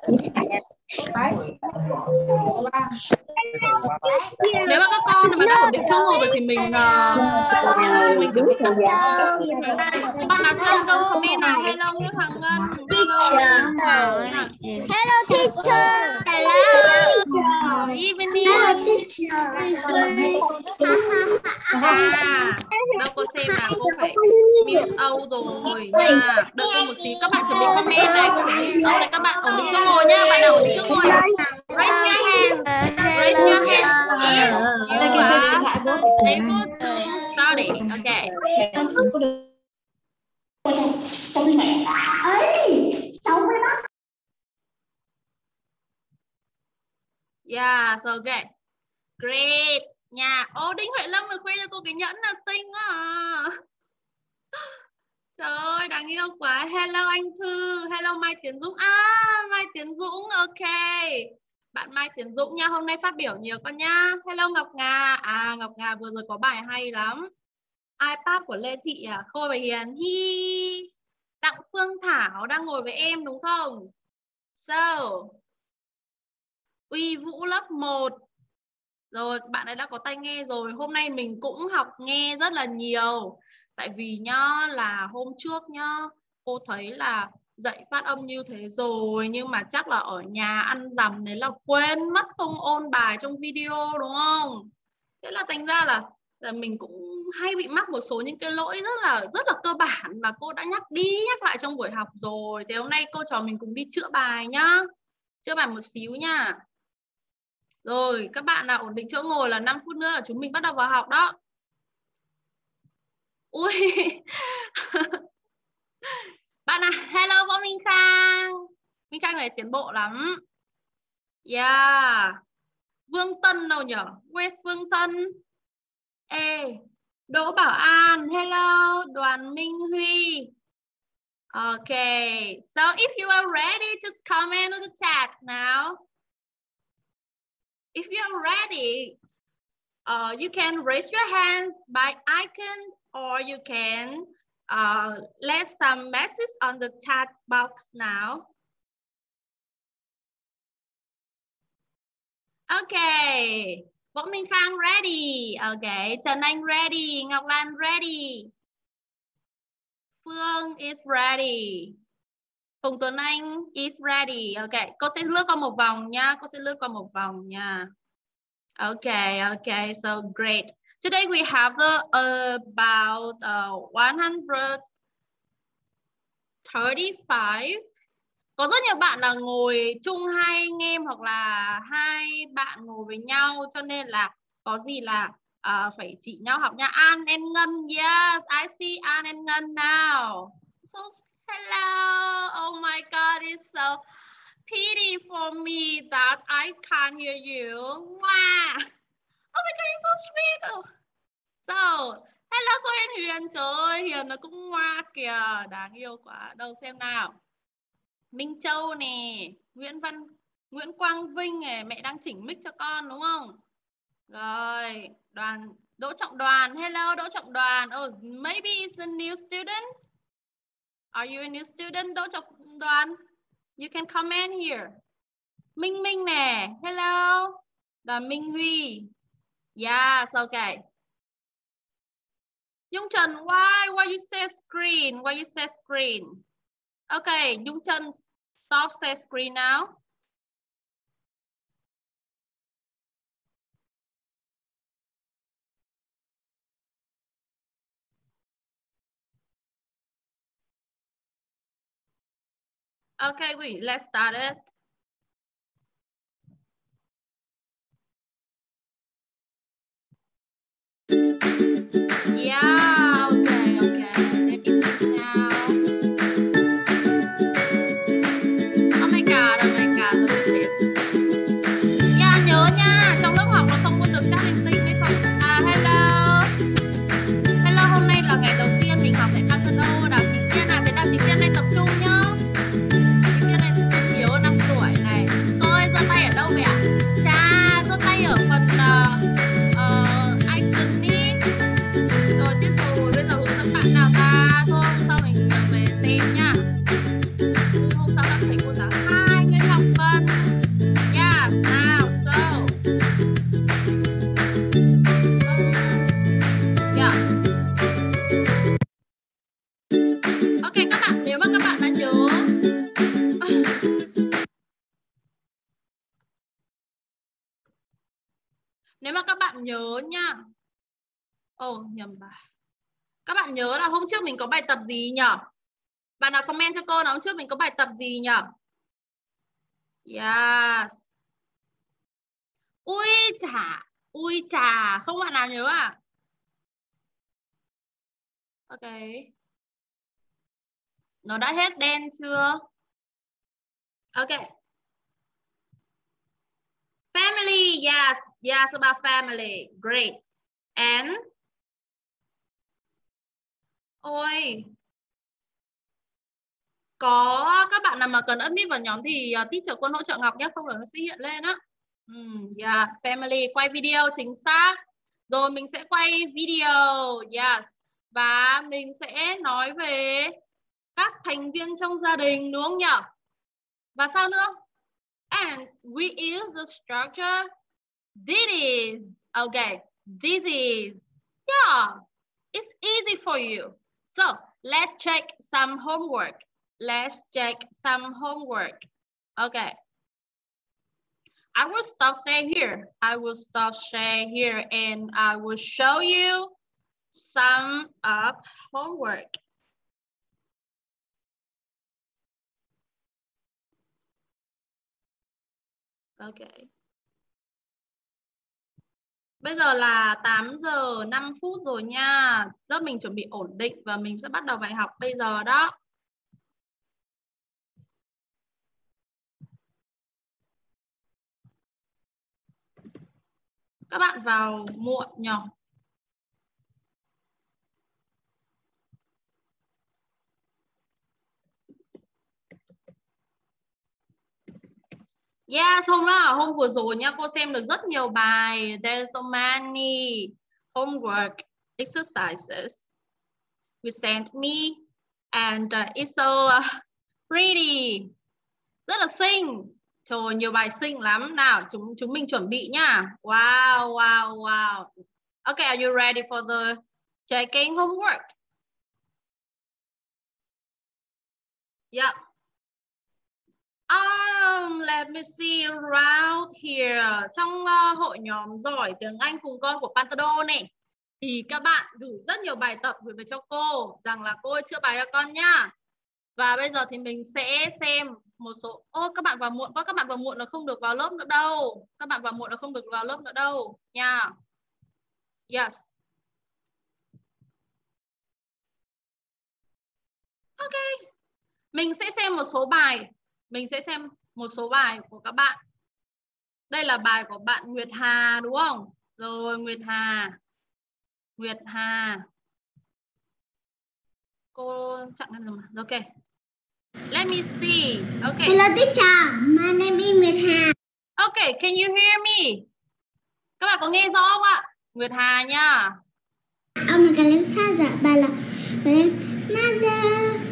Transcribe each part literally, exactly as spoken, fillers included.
Nếu mà các con mà đã ổn định chỗ ngồi rồi thì mình uh, mình chuẩn bị các bạn nào chưa ăn câu comment nào. Hello Nguyễn Hoàng Ngân. Hello. Hello teacher. Hello. Evening. Hello teacher. À, đâu có xem nào, cô phải mute out rồi nha. Đợi cô một xíu, các bạn chuẩn bị comment này, cô phải mute out này, các bạn ổn định chỗ ngồi nhá, bạn nào ổn định chỗ ngồi. Raise your hand. Raise your hand. If you are able to study. Okay. Yeah, so good. Great. Nhà. Ô, Đinh Huệ Lâm được khoe cho cô cái nhẫn là xinh quá à. Trời ơi, đáng yêu quá. Hello anh Thư. Hello Mai Tiến Dũng. À, Mai Tiến Dũng. Ok. Bạn Mai Tiến Dũng nha. Hôm nay phát biểu nhiều con nha. Hello Ngọc Nga. À, Ngọc Nga vừa rồi có bài hay lắm. iPad của Lê Thị à? Khôi và Hiền. Hi. Đặng Phương Thảo đang ngồi với em đúng không? So. Uy Vũ lớp một. Rồi, bạn ấy đã có tai nghe rồi. Hôm nay mình cũng học nghe rất là nhiều. Tại vì nhá, là hôm trước nhá, cô thấy là dạy phát âm như thế rồi, nhưng mà chắc là ở nhà ăn dằm đấy là quên mất không ôn bài trong video đúng không? Thế là thành ra là, là mình cũng hay bị mắc một số những cái lỗi rất là rất là cơ bản mà cô đã nhắc đi nhắc lại trong buổi học rồi. Thế hôm nay cô trò mình cùng đi chữa bài nhá. Chữa bài một xíu nha. Rồi, các bạn nào ổn định chỗ ngồi là năm phút nữa là chúng mình bắt đầu vào học đó. Ui. Bạn nào, hello Võ Minh Khang. Minh Khang này tiến bộ lắm. Yeah. Vương Tân đâu nhỉ? Where's Vương Tân? Ê, Đỗ Bảo An, hello. Đoàn Minh Huy. Okay, so if you are ready, just comment on the chat now. If you are ready, uh, you can raise your hands by icon, or you can uh, let some message on the chat box now. Okay, Võ Minh Khang ready. Okay, Trần Anh ready. Ngọc Lan ready. Phương is ready. Phùng Tuấn Anh is ready. Okay, cô sẽ lướt qua một vòng nha. Cô sẽ lướt qua một vòng nha. Okay, okay, so great. Today we have the, uh, about uh, one hundred thirty-five. Có rất nhiều bạn là ngồi chung hai anh em hoặc là hai bạn ngồi với nhau, cho nên là có gì là uh, phải chỉ nhau học nha. An and Ngân, yes, I see An and Ngân now. So hello, oh my God, it's so pity for me that I can't hear you. Wow. Oh my God, you're so sweet. So, hello cô Yên Huyền. Trời ơi, Hiền nó cũng ngoa kìa. Đáng yêu quá. Đâu xem nào. Minh Châu nè. Nguyễn Văn Nguyễn Quang Vinh này. Mẹ đang chỉnh mic cho con đúng không? Rồi. Đoàn Đỗ Trọng Đoàn. Hello Đỗ Trọng Đoàn. Oh, maybe it's a new student. Are you a new student Đỗ Trọng Đoàn? You can comment here. Minh Minh nè. Hello. Đoàn Minh Huy. Yes, okay. Dung Trần, why? Why you say screen? Why you say screen? Okay, Dung Trần, stop say screen now. Okay, wait, let's start it. Yeah, okay, okay. Let me see now. Oh my God, oh my God, look at this. Yeah, nhớ nha, trong lớp học là không có được chat linh tinh hay không? À, hello. Hello, hôm nay là ngày đầu tiên mình học tại Casino. Đào Thị Tiên à, thế Đào Thị Tiên đây tập trung nhá. Thị Tiên này thiếu năm tuổi này. Cô ơi, giơ tay ở đâu vậy ạ? Chà, giơ tay ở phần uh, uh, icon đi. Nếu mà các bạn nhớ nha. Ồ, oh, nhầm bài. Các bạn nhớ là hôm trước mình có bài tập gì nhỉ? Bạn nào comment cho cô là hôm trước mình có bài tập gì nhỉ? Yes. Ui chà, ui chà, không bạn nào nhớ à? Ok. Nó đã hết đen chưa? Ok. Family, yes, yes about family, great. And ôi, có các bạn nào mà cần admit vào nhóm thì uh, teacher Quân hỗ trợ Ngọc nhé, không là nó sẽ hiện lên á. Um, yeah, family quay video chính xác. Rồi mình sẽ quay video, yes. Và mình sẽ nói về các thành viên trong gia đình đúng không nhỉ? Và sao nữa? And we use the structure this is. Okay, this is. Yeah, it's easy for you. So let's check some homework. Let's check some homework. Okay. I will stop sharing here. I will stop sharing here and I will show you some of homework. Okay. Bây giờ là tám giờ năm phút rồi nha. Lớp mình chuẩn bị ổn định và mình sẽ bắt đầu bài học bây giờ đó. Các bạn vào muộn nhỉ? Yes, hôm đó, hôm vừa rồi nha, cô xem được rất nhiều bài. There's so many homework exercises you sent me and uh, it's so uh, pretty. Rất là xinh. Trời, nhiều bài xinh lắm. Nào, chúng chúng mình chuẩn bị nhá. Wow, wow, wow. Okay, are you ready for the checking homework? Yeah. Um, let me see around here. Trong uh, hội nhóm giỏi tiếng Anh cùng con của Pantado này thì các bạn gửi rất nhiều bài tập gửi về cho cô rằng là cô ơi chữa bài cho con nhá. Và bây giờ thì mình sẽ xem một số. Ô, các bạn vào muộn quá, các bạn vào muộn là không được vào lớp nữa đâu. Các bạn vào muộn là không được vào lớp nữa đâu nha. Yes. Ok. Mình sẽ xem một số bài. Mình sẽ xem một số bài của các bạn. Đây là bài của bạn Nguyệt Hà đúng không? Rồi Nguyệt Hà. Nguyệt Hà. Cô chặn em rồi mà. Ok. Let me see. Okay. Hello teacher, my name is Nguyệt Hà. Okay, can you hear me? Các bạn có nghe rõ không ạ? Nguyệt Hà nha. Ông là cái pha giả bà là mother.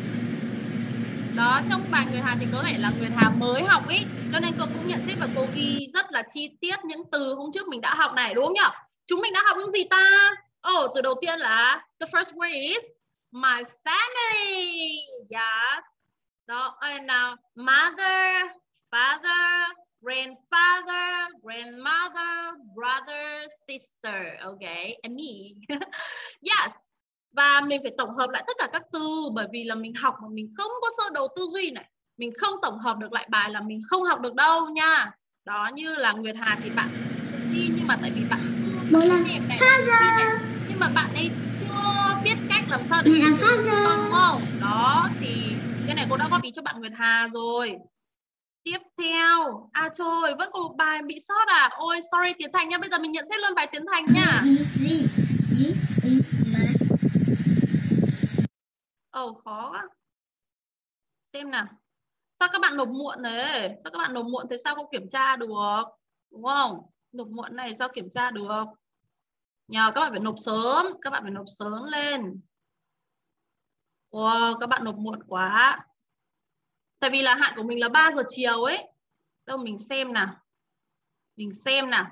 Đó, trong bài Nguyệt Hà thì có thể là Nguyệt Hà mới học ý, cho nên cô cũng nhận xét và cô ghi rất là chi tiết những từ hôm trước mình đã học này đúng không nhỉ? Chúng mình đã học những gì ta? Oh, từ đầu tiên là the first word is my family. Yes. Đó, and now mother, father, grandfather, grandmother, brother, sister, okay, and me. Yes. Và mình phải tổng hợp lại tất cả các từ, bởi vì là mình học mà mình không có sơ đồ tư duy này, mình không tổng hợp được lại bài là mình không học được đâu nha. Đó, như là Nguyệt Hà thì bạn tự tin nhưng mà tại vì bạn chưa Father. Nhưng mà bạn ấy chưa biết cách làm sao để làm father. Đúng không? Đó thì cái này cô đã góp ý cho bạn Nguyệt Hà rồi. Tiếp theo, à trời, vẫn còn một bài bị sót à? Ôi sorry Tiến Thành nha, bây giờ mình nhận xét luôn bài Tiến Thành nha. Ồ oh, khó quá. Xem nào. Sao các bạn nộp muộn đấy? Sao các bạn nộp muộn thế sao không kiểm tra được? Đúng không? Nộp muộn này sao kiểm tra được? Nhờ các bạn phải nộp sớm, các bạn phải nộp sớm lên. Wow, các bạn nộp muộn quá. Tại vì là hạn của mình là ba giờ chiều ấy. Đâu mình xem nào. Mình xem nào.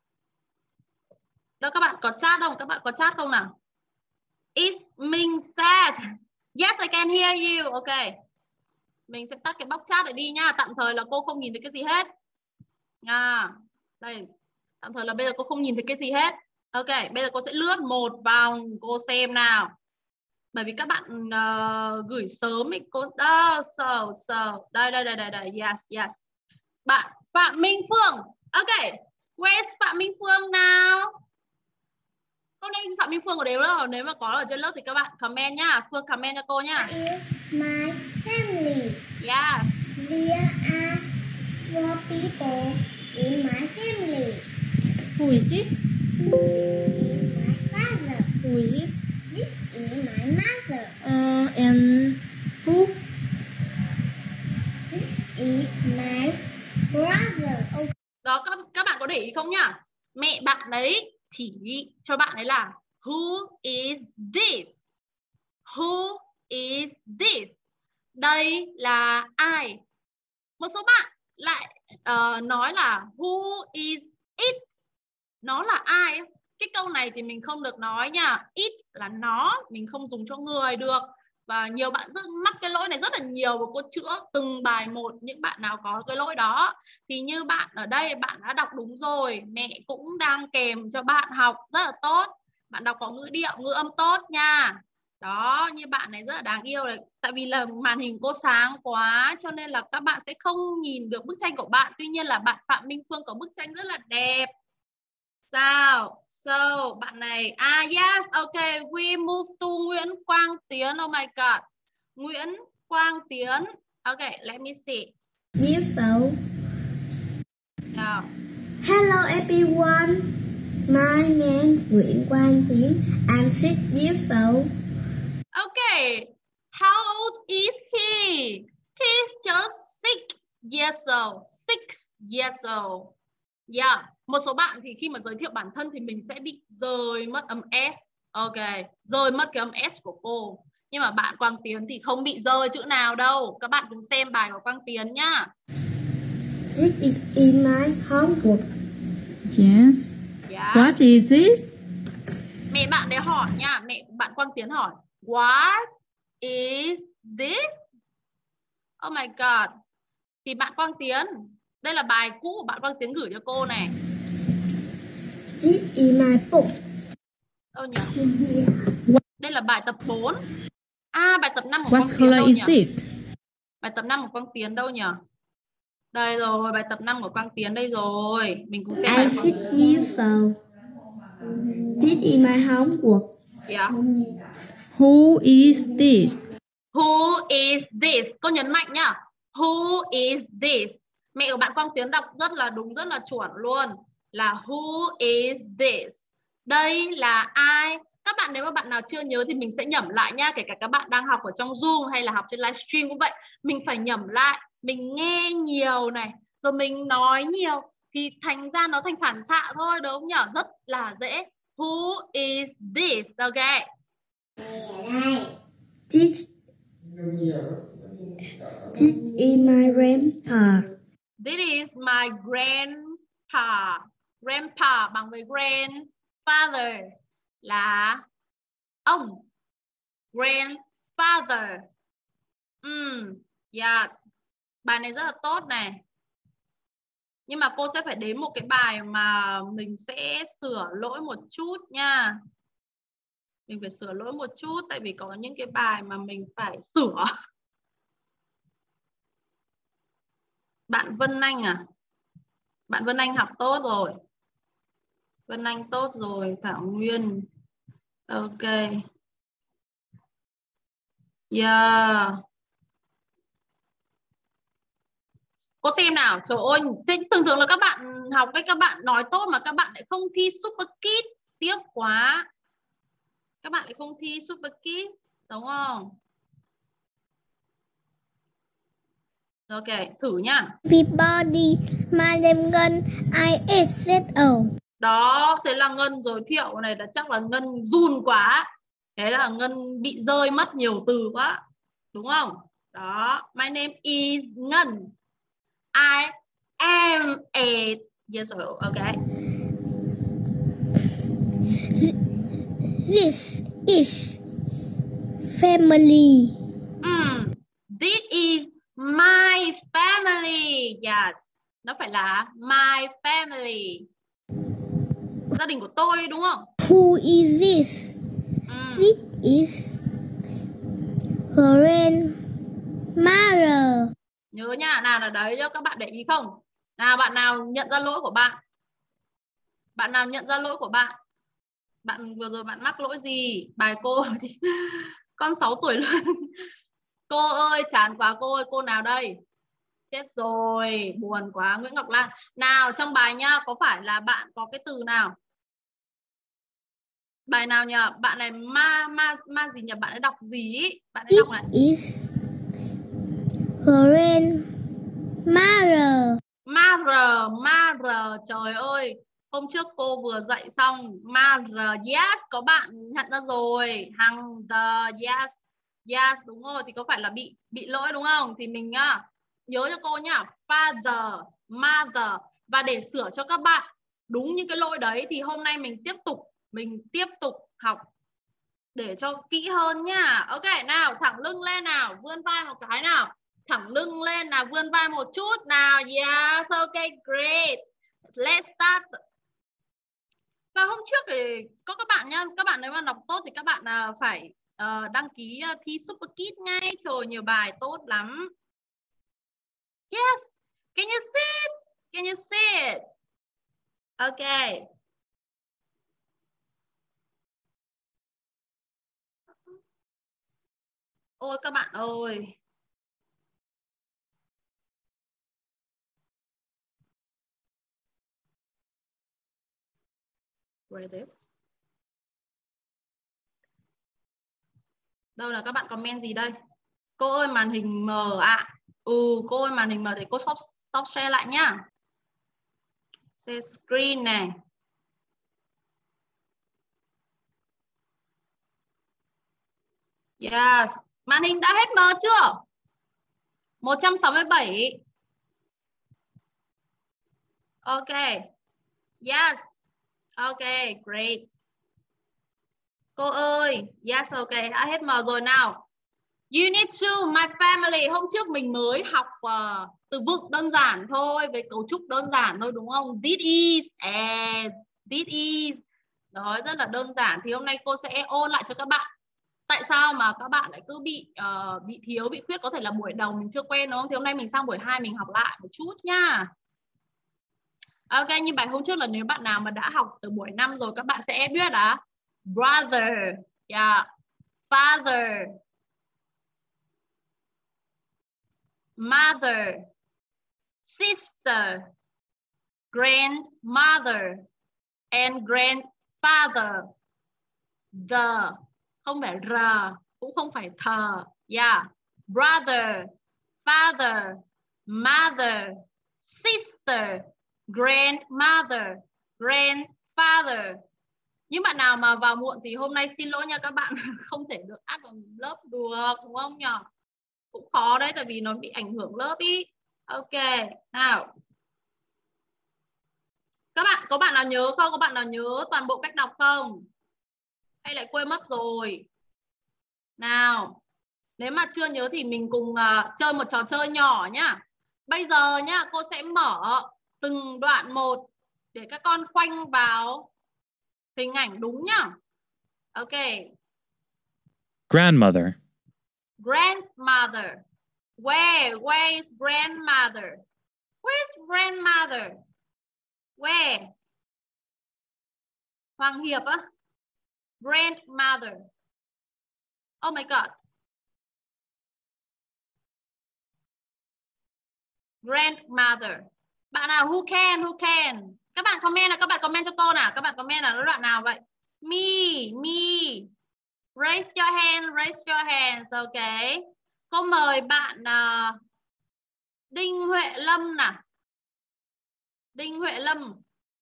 Đâu các bạn có chat không? Các bạn có chat không nào? It's Minh said. Yes, I can hear you. Ok. Mình sẽ tắt cái box chat này đi nha. Tạm thời là cô không nhìn thấy cái gì hết. À, đây. Tạm thời là bây giờ cô không nhìn thấy cái gì hết. Ok, bây giờ cô sẽ lướt một vòng cô xem nào. Bởi vì các bạn uh, gửi sớm thì cô đó, so, so. Đây, đây, đây, đây, đây, yes, yes. Bạn Phạm Minh Phương. Ok, where's Phạm Minh Phương nào? Hôm nay Phạm Minh Phương có đều đâu. Nếu mà có ở trên lớp thì các bạn comment nhá. Phương comment cho cô nhá. My family. Yeah. There are four people in my family. Who is this? This is my father. Who is it? This is my mother. Uh, and who? This is my brother. Oh. Đó, các, các bạn có để ý không nhá? Mẹ bạn đấy chỉ cho bạn ấy là who is this? Who is this? Đây là ai? Một số bạn lại uh, nói là who is it? Nó là ai? Cái câu này thì mình không được nói nha. It là nó, mình không dùng cho người được. Và nhiều bạn rất mắc cái lỗi này rất là nhiều, và cô chữa từng bài một. Những bạn nào có cái lỗi đó thì như bạn ở đây, bạn đã đọc đúng rồi. Mẹ cũng đang kèm cho bạn học rất là tốt. Bạn đọc có ngữ điệu, ngữ âm tốt nha. Đó, như bạn này rất là đáng yêu này. Tại vì là màn hình cô sáng quá cho nên là các bạn sẽ không nhìn được bức tranh của bạn. Tuy nhiên là bạn Phạm Minh Phương có bức tranh rất là đẹp. Sao? So, bạn này. Ah, yes, okay. We move to Nguyễn Quang Tiến. Oh my God. Nguyễn Quang Tiến. Okay, let me see. Dear phone. Yeah. Hello everyone. My name is Nguyễn Quang Tiến. I'm six years old. Okay. How old is he? He's just six years old. Six years old. Yeah. Một số bạn thì khi mà giới thiệu bản thân thì mình sẽ bị rời mất âm S. Ok. Rời mất cái âm S của cô. Nhưng mà bạn Quang Tiến thì không bị rời chữ nào đâu. Các bạn cùng xem bài của Quang Tiến nhá. This is in my homework. Yes. Yeah. What is it? Mẹ bạn đấy hỏi nha. Mẹ bạn Quang Tiến hỏi. What is this? Oh my God. Thì bạn Quang Tiến, đây là bài cũ của bạn Quang Tiến gửi cho cô này. This is my book. Đâu nhỉ? Đây là bài tập bốn. À, bài tập năm của Quang What Tiến đâu color is nhỉ? it? Bài tập năm của Quang Tiến đâu nhỉ? Đây rồi, bài tập năm của Quang Tiến đây rồi. Mình cùng xem bài I'm của six years old. This is my homework. Yeah. Who is this? Who is this? Cô nhấn mạnh nhá. Who is this? Mẹ của bạn Quang Tiến đọc rất là đúng, rất là chuẩn luôn. Là who is this? Đây là ai? Các bạn nếu mà bạn nào chưa nhớ thì mình sẽ nhẩm lại nha. Kể cả các bạn đang học ở trong Zoom hay là học trên livestream cũng vậy. Mình phải nhẩm lại. Mình nghe nhiều này. Rồi mình nói nhiều. Thì thành ra nó thành phản xạ thôi, đúng không nhỉ? Rất là dễ. Who is this? Ok. This, this is my grandpa. This is my grandpa. Grandpa bằng với grandfather là ông. Grandfather. Mm, yes. Bài này rất là tốt này. Nhưng mà cô sẽ phải đến một cái bài mà mình sẽ sửa lỗi một chút nha. Mình phải sửa lỗi một chút. Tại vì có những cái bài mà mình phải sửa. Bạn Vân Anh à? Bạn Vân Anh học tốt rồi. Vân Anh tốt rồi. Thảo Nguyên. Ok. Yeah. Cô xem nào. Trời ơi. Thế thường thường là các bạn học với các bạn nói tốt mà các bạn lại không thi Super Kids. Tiếc quá. Các bạn lại không thi Super Kids. Đúng không? Ok. Thử nhá. Everybody, my name Ngân. I is years old. Đó. Thế là Ngân giới thiệu này là chắc là Ngân run quá. Thế là Ngân bị rơi mất nhiều từ quá. Đúng không? Đó. My name is Ngân. I am eight years old. Okay. This is family. Mm. This is my family. Yes. Nó phải là my family. gia đình của tôi đúng không? Who is this? Ừ. This is grandmother. Nhớ nha, nào là đấy cho các bạn để ý không? Nào bạn nào nhận ra lỗi của bạn? Bạn nào nhận ra lỗi của bạn? Bạn vừa rồi bạn mắc lỗi gì? Bài cô thì con sáu tuổi luôn. Cô ơi chán quá cô ơi, cô nào đây? Chết rồi, buồn quá. Nguyễn Ngọc Lan. Nào trong bài nhá, có phải là bạn có cái từ nào? Bài nào nhỉ? Bạn này ma ma ma gì nhỉ? Bạn ấy đọc gì ý? Bạn ấy It đọc này. is grandmother. Mother, mother, trời ơi. Hôm trước cô vừa dạy xong. Mother, yes, có bạn nhận ra rồi. Hằng, the, yes. Yes, đúng rồi. Thì có phải là bị bị lỗi đúng không? Thì mình nhá, nhớ cho cô nhá. Father, mother. Và để sửa cho các bạn đúng những cái lỗi đấy thì hôm nay mình tiếp tục mình tiếp tục học để cho kỹ hơn nhá. Ok, nào thẳng lưng lên nào, vươn vai một cái nào. Thẳng lưng lên nào, vươn vai một chút nào. Yes, ok, great. Let's start. Và hôm trước thì có các bạn nhá, các bạn nếu mà đọc tốt thì các bạn phải uh, đăng ký uh, thi Super Kids ngay. Trời, nhiều bài tốt lắm. Yes, can you see it? Can you see it? Ok. Ôi các bạn ơi. Where is this? Đâu là các bạn comment gì đây? Cô ơi màn hình mờ ạ. À. Ừ, cô ơi màn hình mờ thì cô stop, stop share lại nhá. Share screen này. Yes. Màn hình đã hết mờ chưa? một trăm sáu mươi bảy. Ok. Yes. Ok, great. Cô ơi, yes, ok, đã hết mờ rồi nào. Unit two, my family. Hôm trước mình mới học uh, từ vựng đơn giản thôi, với cấu trúc đơn giản thôi đúng không? This is and this is. Đó, rất là đơn giản. Thì hôm nay cô sẽ ôn lại cho các bạn. Tại sao mà các bạn lại cứ bị uh, bị thiếu, bị khuyết? Có thể là buổi đầu mình chưa quen đúng không? Thì hôm nay mình sang buổi hai mình học lại một chút nha. Ok, như bài hôm trước là nếu bạn nào mà đã học từ buổi năm rồi các bạn sẽ biết là brother, yeah, father, mother, sister, grandmother, and grandfather. The, không phải r, cũng không phải thờ. Yeah, brother, father, mother, sister, grandmother, grandfather. Những bạn nào mà vào muộn thì hôm nay xin lỗi nha các bạn, không thể được add vào lớp được đúng không nhỉ? Cũng khó đấy, tại vì nó bị ảnh hưởng lớp ý. Ok, nào. Các bạn, có bạn nào nhớ không? Có bạn nào nhớ toàn bộ cách đọc không? Hay lại quên mất rồi? Nào, nếu mà chưa nhớ thì mình cùng uh, chơi một trò chơi nhỏ nhá. Bây giờ nhá, cô sẽ mở từng đoạn một để các con khoanh vào hình ảnh đúng nhá. Ok. Grandmother. Grandmother. Where? Where is grandmother? Where's grandmother? Where? Hoàng Hiệp á. Grandmother. Oh my God. Grandmother. Bạn nào who can, who can? Các bạn comment là các bạn comment cho cô nào. Các bạn comment là nó đoạn nào vậy? Me, me. Raise your hand, raise your hands. Ok. Cô mời bạn uh, Đinh Huệ Lâm nào. Đinh Huệ Lâm.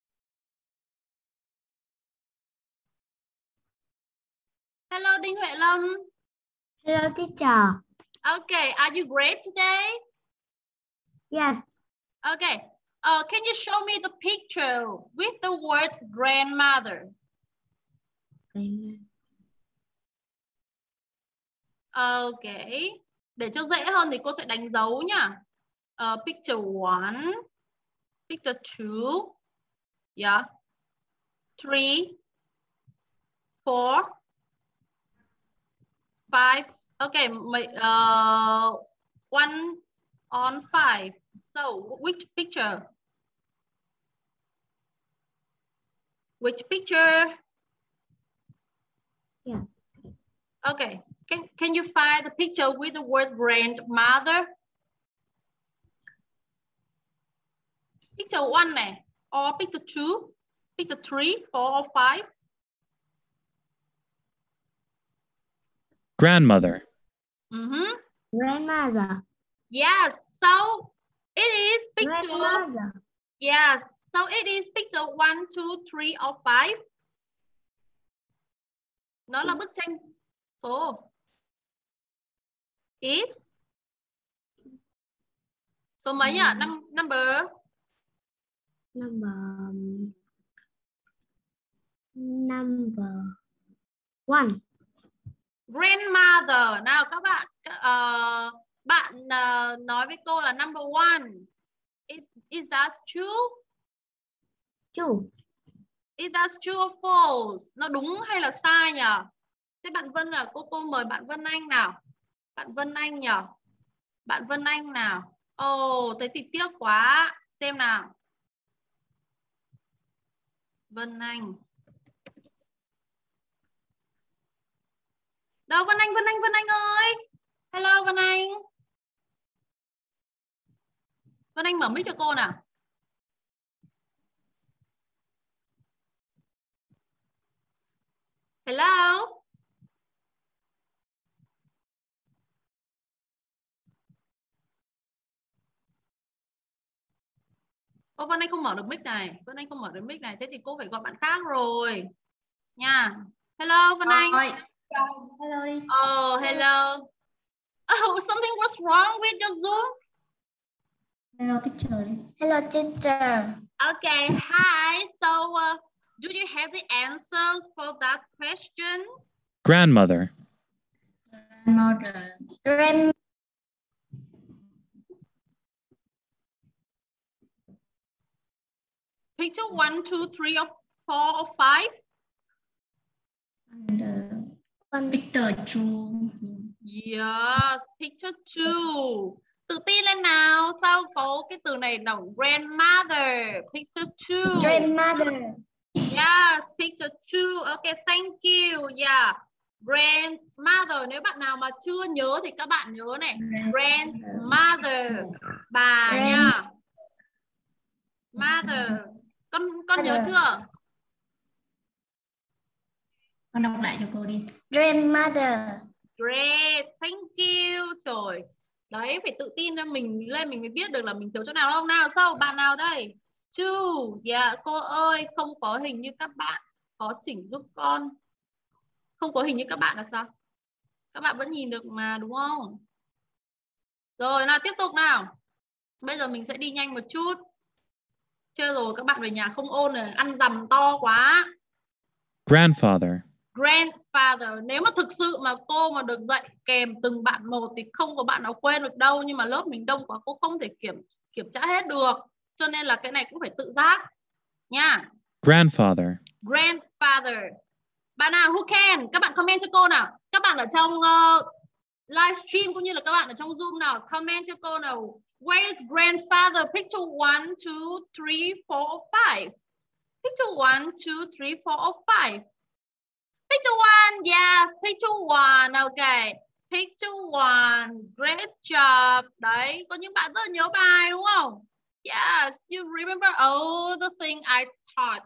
Hello Đinh Huệ Lâm. Hello teacher. Okay, are you great today? Yes. Okay. Uh, can you show me the picture with the word grandmother? Okay. Để cho dễ hơn thì cô sẽ đánh dấu nhá. Uh, picture one, picture two, yeah. three, four, five. Okay, uh, one on five. So which picture? Which picture? Yes. Okay. Can can you find the picture with the word grandmother? Picture one này, or picture two, picture three, four, or five? Grandmother. Mm-hmm. Grandmother. Yes. So it is picture. Grandmother. Yes. So it is picture one, two, three, or five. Nó là bức tranh số. Is. Số mấy nhỉ? Um, Num number. Number. Number one. Grandmother. Nào các bạn, uh, bạn uh, nói với cô là number one. Is, is that true? Two. Is that true or false? Nó đúng hay là sai nhỉ? Thế bạn Vân là cô cô mời bạn Vân Anh nào. Bạn Vân Anh nhỉ? Bạn Vân Anh nào. Ồ, oh, thế thì tiếc quá. Xem nào. Vân Anh. Đâu Vân Anh, Vân Anh, Vân Anh ơi. Hello Vân Anh. Vân Anh mở mic cho cô nào. Hello. Ô Vân Anh không mở được mic này. Vân Anh không mở được mic này. Thế thì cô phải gọi bạn khác rồi. Nha. Hello Vân Anh. Rồi. Hello đi. Oh, hello. Oh, something was wrong with your Zoom. Hello teacher đi. Hello teacher. Okay, hi. So, uh, do you have the answers for that question? Grandmother. Grandmother. Grand. Picture one, two, three, or four, or five? And uh, one picture two. Yes, picture two. Tự tin lên nào. Sao có cái từ này đọc grandmother? Picture two. Grandmother. Yes, picture two. Okay, thank you. Yeah. Grandmother. Nếu bạn nào mà chưa nhớ thì các bạn nhớ này. Grandmother. Bà Grand... nha. Mother. Con con nhớ chưa? Con đọc lại cho cô đi. Grandmother. Great, thank you. Trời. Đấy, phải tự tin ra mình lên mình mới biết được là mình thiếu chỗ nào không nào. Sao bạn nào đây? Two. Dạ, yeah, cô ơi, không có hình như các bạn. Có chỉnh giúp con. Không có hình như các bạn là sao? Các bạn vẫn nhìn được mà đúng không? Rồi, nào tiếp tục nào. Bây giờ mình sẽ đi nhanh một chút. Chưa rồi các bạn về nhà không ôn này, ăn dầm to quá. Grandfather. Grandfather. Nếu mà thực sự mà cô mà được dạy kèm từng bạn một thì không có bạn nào quên được đâu. Nhưng mà lớp mình đông quá cô không thể kiểm kiểm tra hết được. Cho nên là cái này cũng phải tự giác nha. Grandfather. Grandfather. Bạn nào who can? Các bạn comment cho cô nào. Các bạn ở trong uh, livestream cũng như là các bạn ở trong Zoom nào. Comment cho cô nào. Where is grandfather? Picture one, two, three, four, five. Picture one, two, three, four, five. Picture one, yes, picture one, okay. Picture one, great job. Đấy, có những bạn rất là nhớ bài đúng không? Yes, you remember all the thing I taught.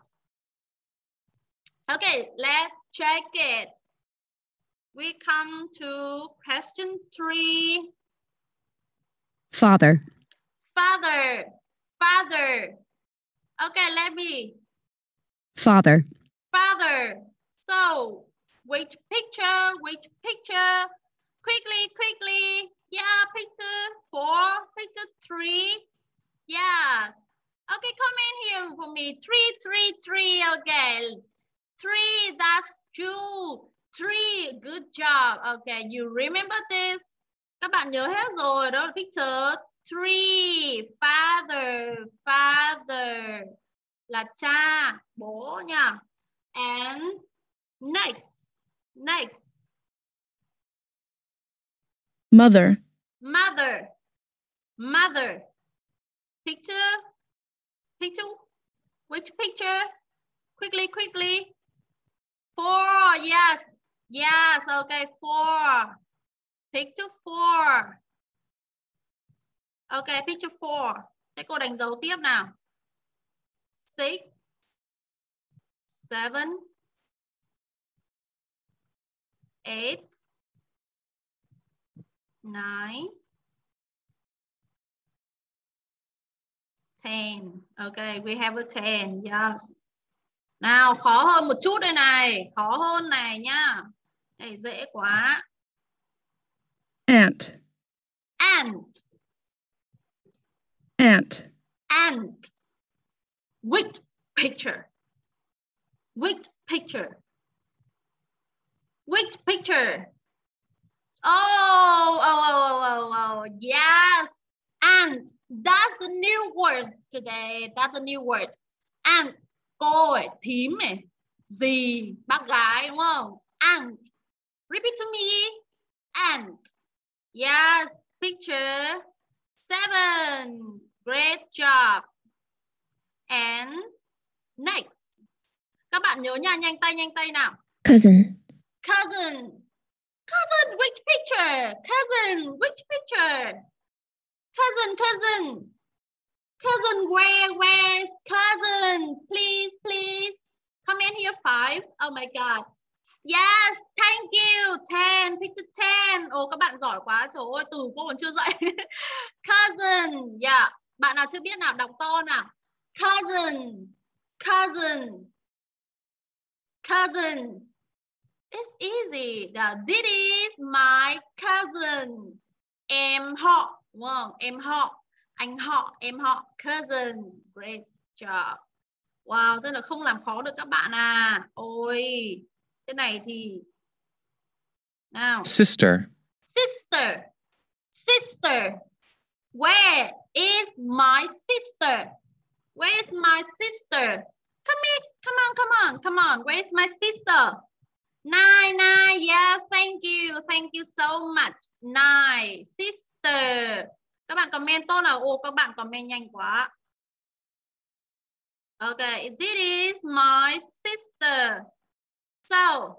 Okay, let's check it. We come to question three. Father. Father, father. Okay, let me. Father. Father. So, which picture, which picture? Quickly, quickly. Yeah, picture four, picture three. Yes. Okay, come in here for me. Three, three, three. Okay. Three, that's two. Three, good job. Okay, you remember this? Các bạn nhớ hết rồi. Đó là picture three. Father, father. Là cha, bố nha. And next. Next. Mother. Mother. Mother. Picture. Picture. Which picture? Quickly, quickly. Four. Yes. Yes. Okay. Four. Picture four. Okay. Picture four. Thế cô đánh dấu tiếp nào. Six. Seven. Eight. Nine. Ten. Okay, we have a ten. Yes. Nào, khó hơn một chút đây này. Khó hơn này nhá. Này dễ quá. Aunt. Ant. Aunt. Ant. Which picture? Which picture? Which picture? Oh, oh, oh, oh, oh, yes. Ant. That's the new word today. That's the new word. Ant. Cô ấy, thím này. Dì, bác gái đúng không? Ant. Repeat to me. Ant. Yes. Picture seven. Great job. And next. Các bạn nhớ nha, nhanh tay, nhanh tay nào. Cousin. Cousin. Cousin, which picture? Cousin, which picture? Cousin, cousin. Cousin, where, where's cousin? Please, please. Comment here, five. Oh my God. Yes, thank you. Ten, picture ten. Ồ, các bạn giỏi quá. Trời ơi, từ cô còn chưa dậy. Cousin, yeah. Bạn nào chưa biết nào, đọc to nào. Cousin, cousin, cousin. It's easy. This is my cousin. Em họ, đúng không? Em họ, anh họ, em họ. Cousin. Great job. Wow, tức là không làm khó được các bạn à. Ôi, cái này thì nào. Sister. Sister. Sister. Where is my sister? Where is my sister? Come here. Come on, come on, come on. Where is my sister? Nine, nine. Yeah, thank you. Thank you so much. Nine. Sister. Các bạn comment tốt nào. Ồ, các bạn comment nhanh quá. Okay, this is my sister. So,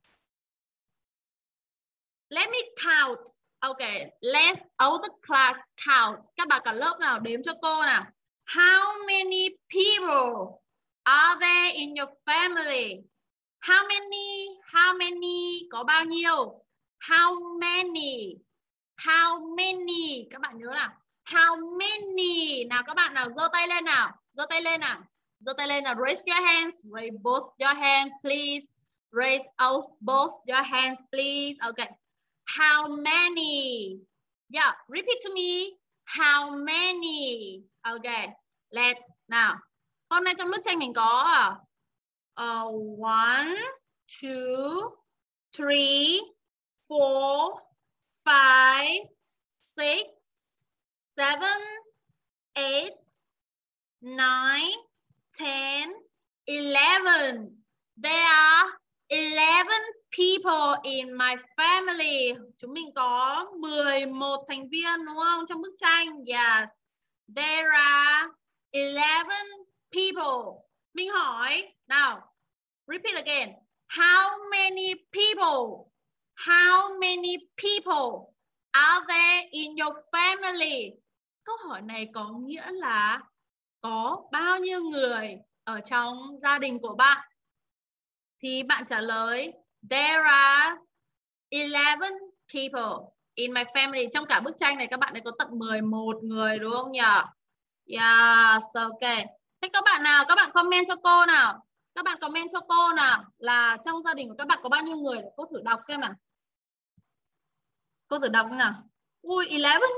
let me count. Okay, let all the class count. Các bạn cả lớp nào đếm cho cô nào. How many people are there in your family? How many? How many? Có bao nhiêu? How many? How many? Các bạn nhớ nào. How many? Nào các bạn nào giơ tay lên nào. Giơ tay lên nào. Giơ tay lên nào. Raise your hands. Raise both your hands, please. Raise out both your hands, please. Okay. How many? Yeah, repeat to me. How many? Okay. Let's now. Hôm nay trong bức tranh mình có uh, one, two, three, four, five, six, seven, eight, nine, ten, eleven. There are eleven people in my family. Chúng mình có mười một thành viên đúng không? Trong bức tranh. Yes. There are eleven people. Mình hỏi. Nào. Repeat again. How many people? How many people are there in your family? Câu hỏi này có nghĩa là có bao nhiêu người ở trong gia đình của bạn? Thì bạn trả lời there are eleven people in my family. Trong cả bức tranh này các bạn ấy có tận mười một người đúng không nhỉ? Yes, ok. Thế các bạn nào, các bạn comment cho cô nào. Các bạn comment cho cô nào là trong gia đình của các bạn có bao nhiêu người? Cô thử đọc xem nào. Cô thử đọc nào. Ui, eleven.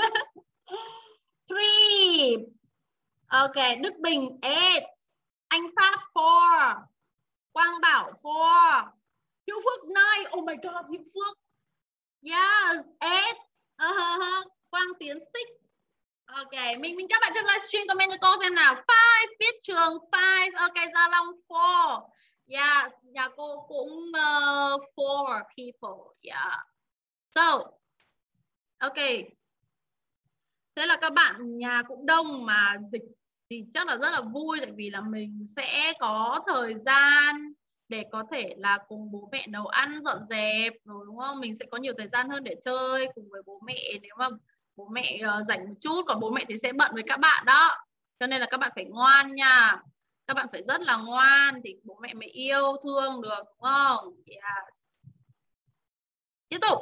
three. Ok, Đức Bình eight. Anh Pháp four. Quang Bảo four. Hiếu Phước nine. Oh my god, Hiếu Phước. Yes, eight. Uh-huh. Quang Tiến six. Ok, mình mình các bạn trong livestream comment cho cô xem nào. Five, viết trường five. Ok, Gia Long four. Yeah, nhà cô cũng uh, four people. Yeah. So, okay. Thế là các bạn nhà cũng đông mà dịch thì chắc là rất là vui, tại vì là mình sẽ có thời gian để có thể là cùng bố mẹ nấu ăn dọn dẹp rồi, đúng không? Mình sẽ có nhiều thời gian hơn để chơi cùng với bố mẹ nếu mà bố mẹ uh, rảnh một chút, còn bố mẹ thì sẽ bận với các bạn đó. Cho nên là các bạn phải ngoan nha. Các bạn phải rất là ngoan thì bố mẹ mới yêu thương được, đúng không? Yes. Tiếp tục.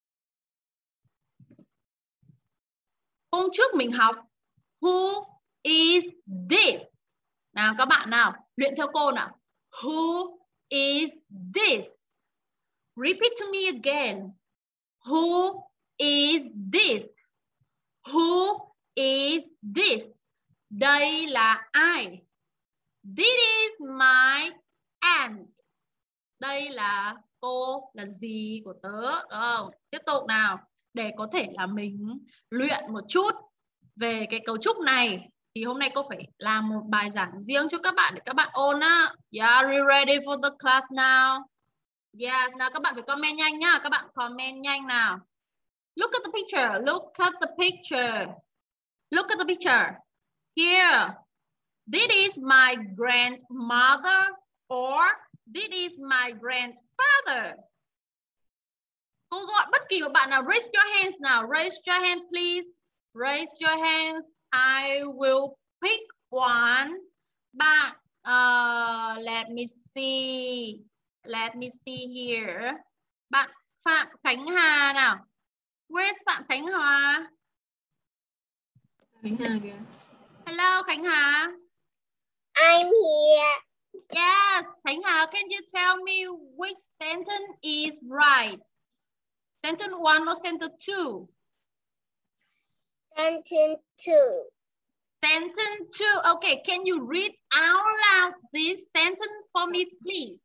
Hôm trước mình học who is this? Nào các bạn nào, luyện theo cô nào. Who is this? Repeat to me again. Who is this? Who is this? Đây là ai? This is my aunt. Đây là cô, là dì của tớ, đúng không? Tiếp tục nào. Để có thể là mình luyện một chút về cái cấu trúc này thì hôm nay cô phải làm một bài giảng riêng cho các bạn để các bạn ôn á. Yeah, are you ready for the class now? Yes, nào các bạn phải comment nhanh nhá. Các bạn comment nhanh nào. Look at the picture. Look at the picture. Look at the picture. Here. This is my grandmother or this is my grandfather. Cô gọi bất kỳ một bạn nào, raise your hands nào. Raise your hand please. Raise your hands. I will pick one. Bạn, uh, let me see. Let me see here. Bạn Phạm Khánh Hà nào. Where's Phạm Khánh Hà? Khánh Hà kìa. Hello Khánh Hà. I'm here. Yes, Khánh Hà, can you tell me which sentence is right? Sentence one or sentence two? Sentence two. Sentence two. Okay, can you read out loud this sentence for me, please?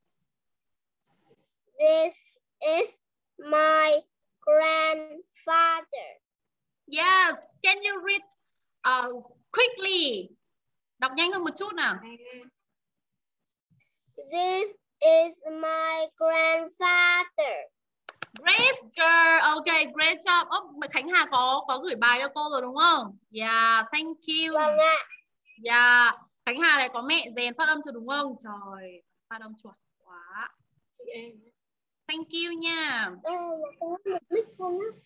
This is my grandfather. Yes, can you read uh, quickly? Đọc nhanh hơn một chút nào. This is my grandfather. Great girl. Okay, great job. Oh, Khánh Hà có có gửi bài cho cô rồi đúng không? Yeah, thank you. Vâng ạ. Yeah, Khánh Hà này có mẹ rèn phát âm cho đúng không? Trời, phát âm chuẩn quá. Chị em. Thank you nha. Đây là có một mic không á.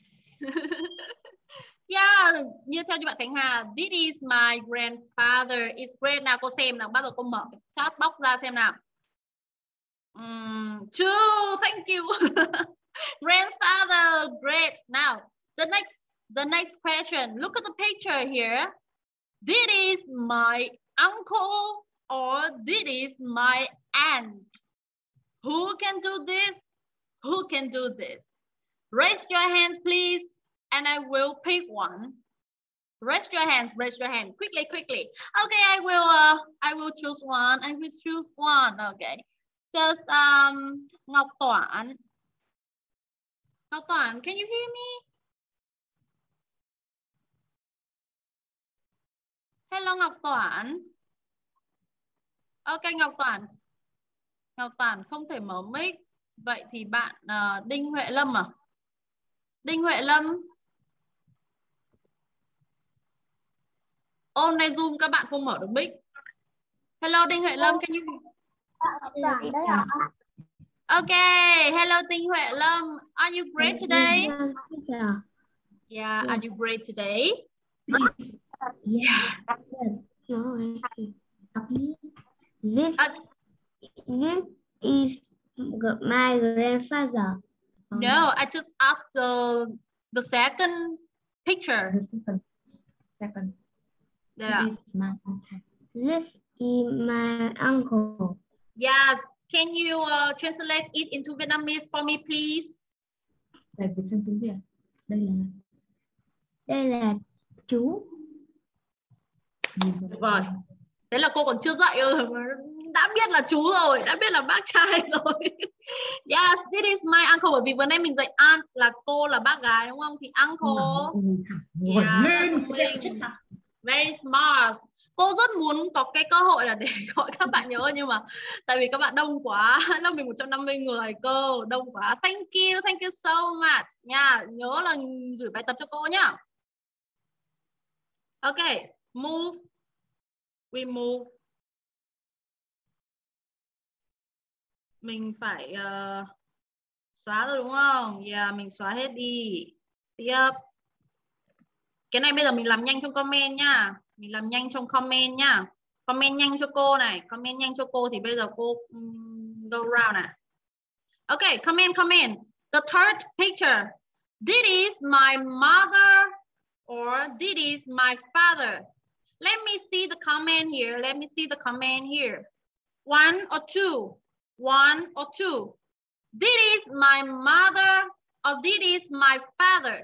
Yeah, như theo như bạn Khánh Hà, this is my grandfather. It's great. Nào cô xem nào, bắt đầu cô mở chat box ra xem nào. Um, true, thank you. Grandfather, great. Now, the next, the next question. Look at the picture here. This is my uncle or this is my aunt. Who can do this? Who can do this? Raise your hand, please, and I will pick one. Raise your hands. Raise your hand quickly, quickly. Okay, I will. Uh, I will choose one. I will choose one. Okay, just um, Ngọc Toản. Ngọc Toản, can you hear me? Hello Ngọc Toản. Ok Ngọc Toản. Ngọc Toản không thể mở mic. Vậy thì bạn uh, Đinh Huệ Lâm à? Đinh Huệ Lâm. Hôm nay Zoom các bạn không mở được mic. Hello Đinh Huệ Lâm, can you? Toản đấy ạ. Okay, hello Đinh Huệ Lâm. Are you great today? Yeah, are you great today? Yeah. No, this, Uh, this is my grandfather. no, I just asked the, the second picture. The second. Second. Yeah. This is my This is my uncle. Yes. Can you uh, translate it into Vietnamese for me, please? Đại dịch sang tiếng Việt. Đây là Đây là chú. Rồi. Đấy là cô còn chưa dạy rồi. Đã biết là chú rồi, đã biết là bác trai rồi. Yes, this is my uncle. Bởi vì vừa nay mình dạy aunt là cô, là bác gái đúng không? Thì uncle. Yeah, rất thông minh. Very smart. Cô rất muốn có cái cơ hội là để gọi các bạn nhớ, nhưng mà tại vì các bạn đông quá, lớp mình một trăm năm mươi người cô, đông quá. Thank you, thank you so much nha. Nhớ là gửi bài tập cho cô nhá. Ok, move. We move. Mình phải uh, xóa rồi đúng không? Yeah, mình xóa hết đi. Tiếp. Cái này bây giờ mình làm nhanh trong comment nhá. Mình làm nhanh trong comment nhá. Comment nhanh cho cô này. Comment nhanh cho cô thì bây giờ cô um, go round này. Ok, comment, comment. The third picture. This is my mother or this is my father. Let me see the comment here. Let me see the comment here. One or two. One or two. This is my mother or this is my father.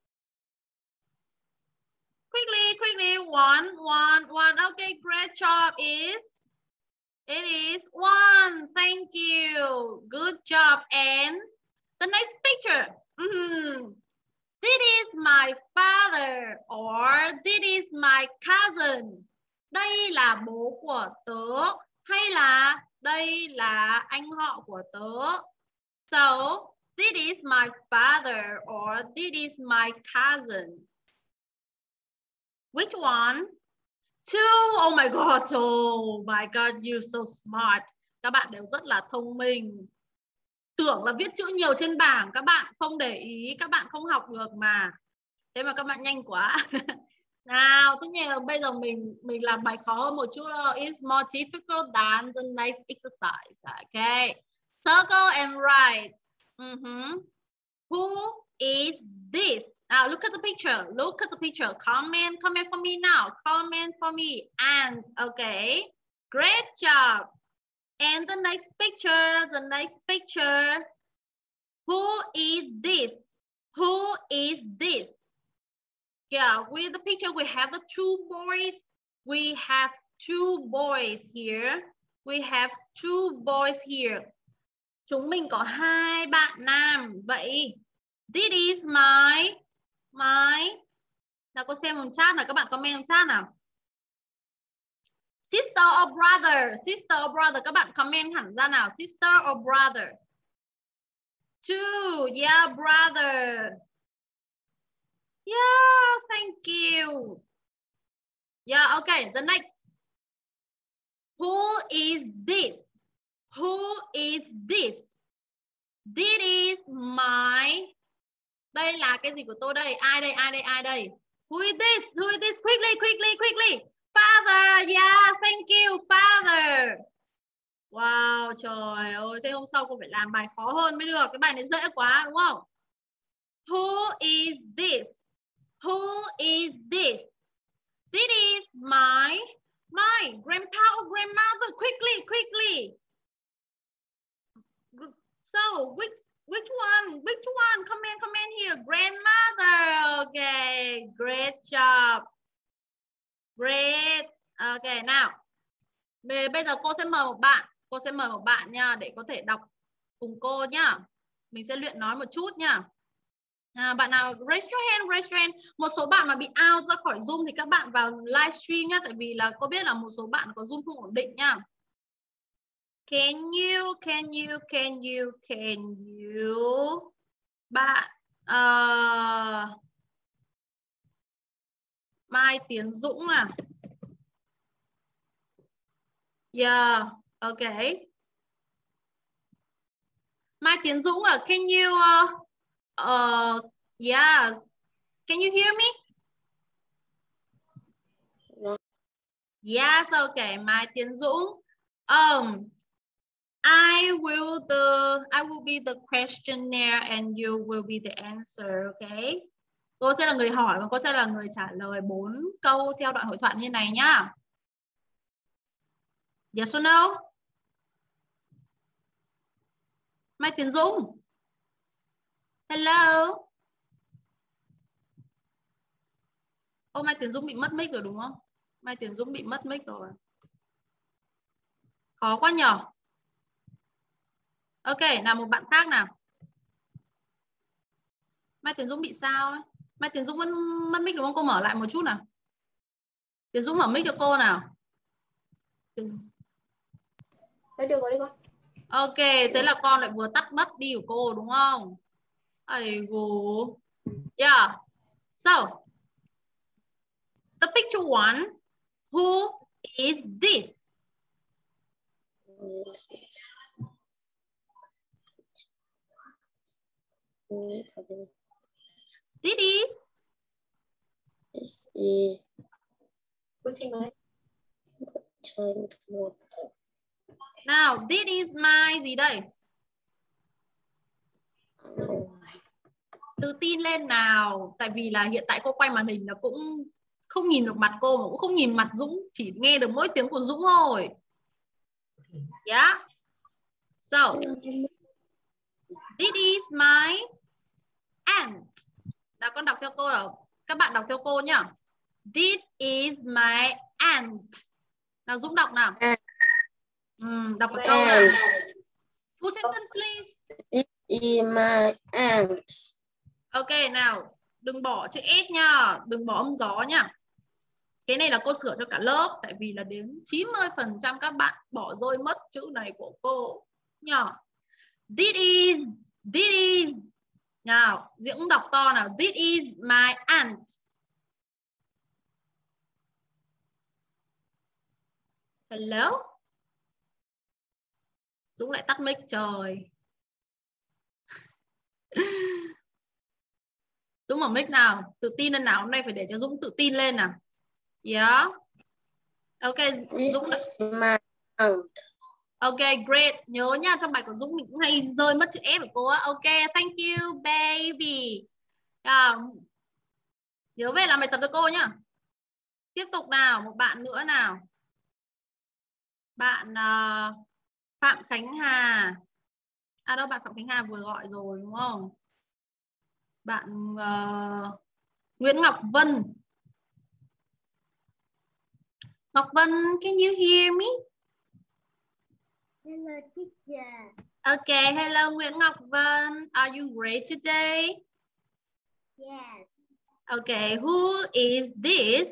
Quickly, quickly. One, one, one. Okay, great job. Is it is one. Thank you. Good job. And the next picture. Mm-hmm. This is my father or this is my cousin. Đây là bố của tớ hay là đây là anh họ của tớ. So, this is my father or this is my cousin. Which one? Two. Oh my God. Oh my God, you're so smart. Các bạn đều rất là thông minh. Tưởng là viết chữ nhiều trên bảng, các bạn không để ý, các bạn không học được mà. Thế mà các bạn nhanh quá. Nào, tất nhiên là bây giờ mình mình làm bài khó hơn một chút. It's more difficult than the next exercise. Okay. Circle and write. Mm-hmm. Who is this? Now look at the picture. Look at the picture. Comment, comment for me now. Comment for me. And okay. Great job. And the next picture, the next picture. Who is this? Who is this? Yeah, with the picture we have the two boys. We have two boys here. We have two boys here. Chúng mình có hai bạn nam. Vậy this is my my. Nào cô xem một chat nào, các bạn comment một chat nào. Sister or brother? Sister or brother? Các bạn comment hẳn ra nào. Sister or brother? Two. Yeah, brother. Yeah, thank you. Yeah, okay. The next. Who is this? Who is this? This is my. Đây là cái gì của tôi đây? Ai đây? Ai đây? Ai đây? Who is this? Who is this? Quickly, quickly, quickly. Father. Yeah, thank you, father. Wow, trời ơi. Thế hôm sau cô phải làm bài khó hơn mới được. Cái bài này dễ quá đúng không? Who is this? Who is this? This is my my grandpa or grandmother. Quickly, quickly. So, which which one? Which one? Comment, comment here. Grandmother. Okay, great job. Great. Okay, nào. Bây giờ cô sẽ mời một bạn. Cô sẽ mời một bạn nha để có thể đọc cùng cô nhá. Mình sẽ luyện nói một chút nhá. À, bạn nào raise your hand, raise your hand. Một số bạn mà bị out ra khỏi Zoom thì các bạn vào livestream nhá, tại vì là cô biết là một số bạn có Zoom không ổn định nhá. Can you, can you, can you, can you? Bạn uh, Mai Tiến Dũng à? Yeah, okay. Mai Tiến Dũng à? Can you uh, uh yes. Can you hear me? Yes, okay. Mai Tiến Dũng. Um I will the I will be the questionnaire and you will be the answer, okay? Cô sẽ là người hỏi và cô sẽ là người trả lời bốn câu theo đoạn hội thoại như này nhá. Yes or no? Mai Tiến Dũng. Hello. Ô, Mai Tiến Dũng bị mất mic rồi đúng không? Mai Tiến Dũng bị mất mic rồi. Khó quá nhở. Ok, nào một bạn khác nào. Mai Tiến Dũng bị sao ấy? Mai Tiến Dũng vẫn mất mic đúng không? Cô mở lại một chút nào. Tiến Dũng mở mic cho cô nào. Nói được rồi đi con. Ok, thế là con lại vừa tắt mất đi của cô đúng không? Ây gù. Yeah. So, the picture one, who is this? This is This is this is bức tranh này. Tranh một. nào, this is my gì đây? Tự tin lên nào. Tại vì là hiện tại cô quay màn hình là cũng không nhìn được mặt cô mà cũng không nhìn mặt Dũng, chỉ nghe được mỗi tiếng của Dũng thôi. Yeah. So, this is my aunt. Nào con đọc theo cô nào. Các bạn đọc theo cô nhá. This is my aunt. Nào Dũng đọc nào. Ừ, đọc một câu nào. Two sentence please. This is my aunt. Ok nào, đừng bỏ chữ S nha, đừng bỏ âm gió nha. Cái này là cô sửa cho cả lớp, tại vì là đến chín mươi phần trăm các bạn bỏ rơi mất chữ này của cô nhá. This is, this is. Nào, Diễm đọc to nào. This is my aunt. Hello. Dũng lại tắt mic trời. Dũng mở mic nào, tự tin lên nào, hôm nay phải để cho Dũng tự tin lên nào. Yeah. Ok, Dũng đã... My aunt. Ok, great. Nhớ nha, trong bài của Dũng mình cũng hay rơi mất chữ S của cô á. Ok, thank you baby. À, nhớ về làm bài tập cho cô nhá. Tiếp tục nào, một bạn nữa nào. Bạn uh, Phạm Khánh Hà. À đâu, bạn Phạm Khánh Hà vừa gọi rồi đúng không? Bạn uh, Nguyễn Ngọc Vân. Ngọc Vân, can you hear me? Hello teacher. Okay, hello Nguyễn Ngọc Vân. Are you great today? Yes. Okay, who is this?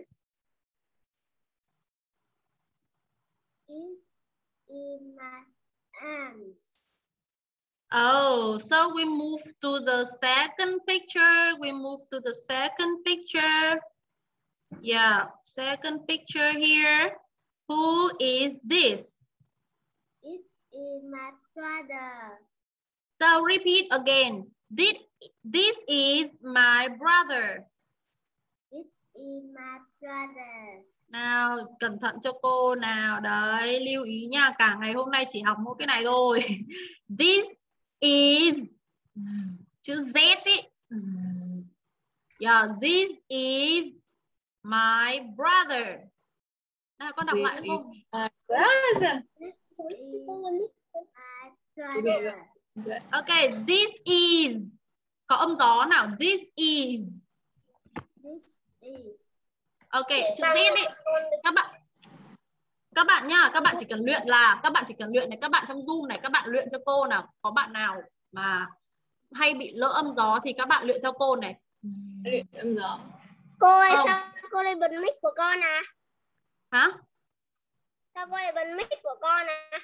This is my aunt. Oh, so we move to the second picture. We move to the second picture. Yeah, second picture here. Who is this? It is my brother. So repeat again. This, this is my brother. It is my brother. Nào, cẩn thận cho cô nào. Đấy, lưu ý nha. Cả ngày hôm nay chỉ học mỗi cái này thôi. This is chữ Z ý. Yeah, this is my brother. Nào, con đọc lại không? Brother. This is my brother. Ok, this is. Có âm gió nào. This is. This is. Ok, chữ Z ý. Các bạn Các bạn nhá, các bạn chỉ cần luyện là các bạn chỉ cần luyện này, các bạn trong Zoom này các bạn luyện cho cô nào. Có bạn nào mà hay bị lỡ âm gió thì các bạn luyện theo cô này. Luyện âm gió. Cô ơi, Không. sao cô lại bật mic của con à? Hả? Sao cô lại bật mic của con à?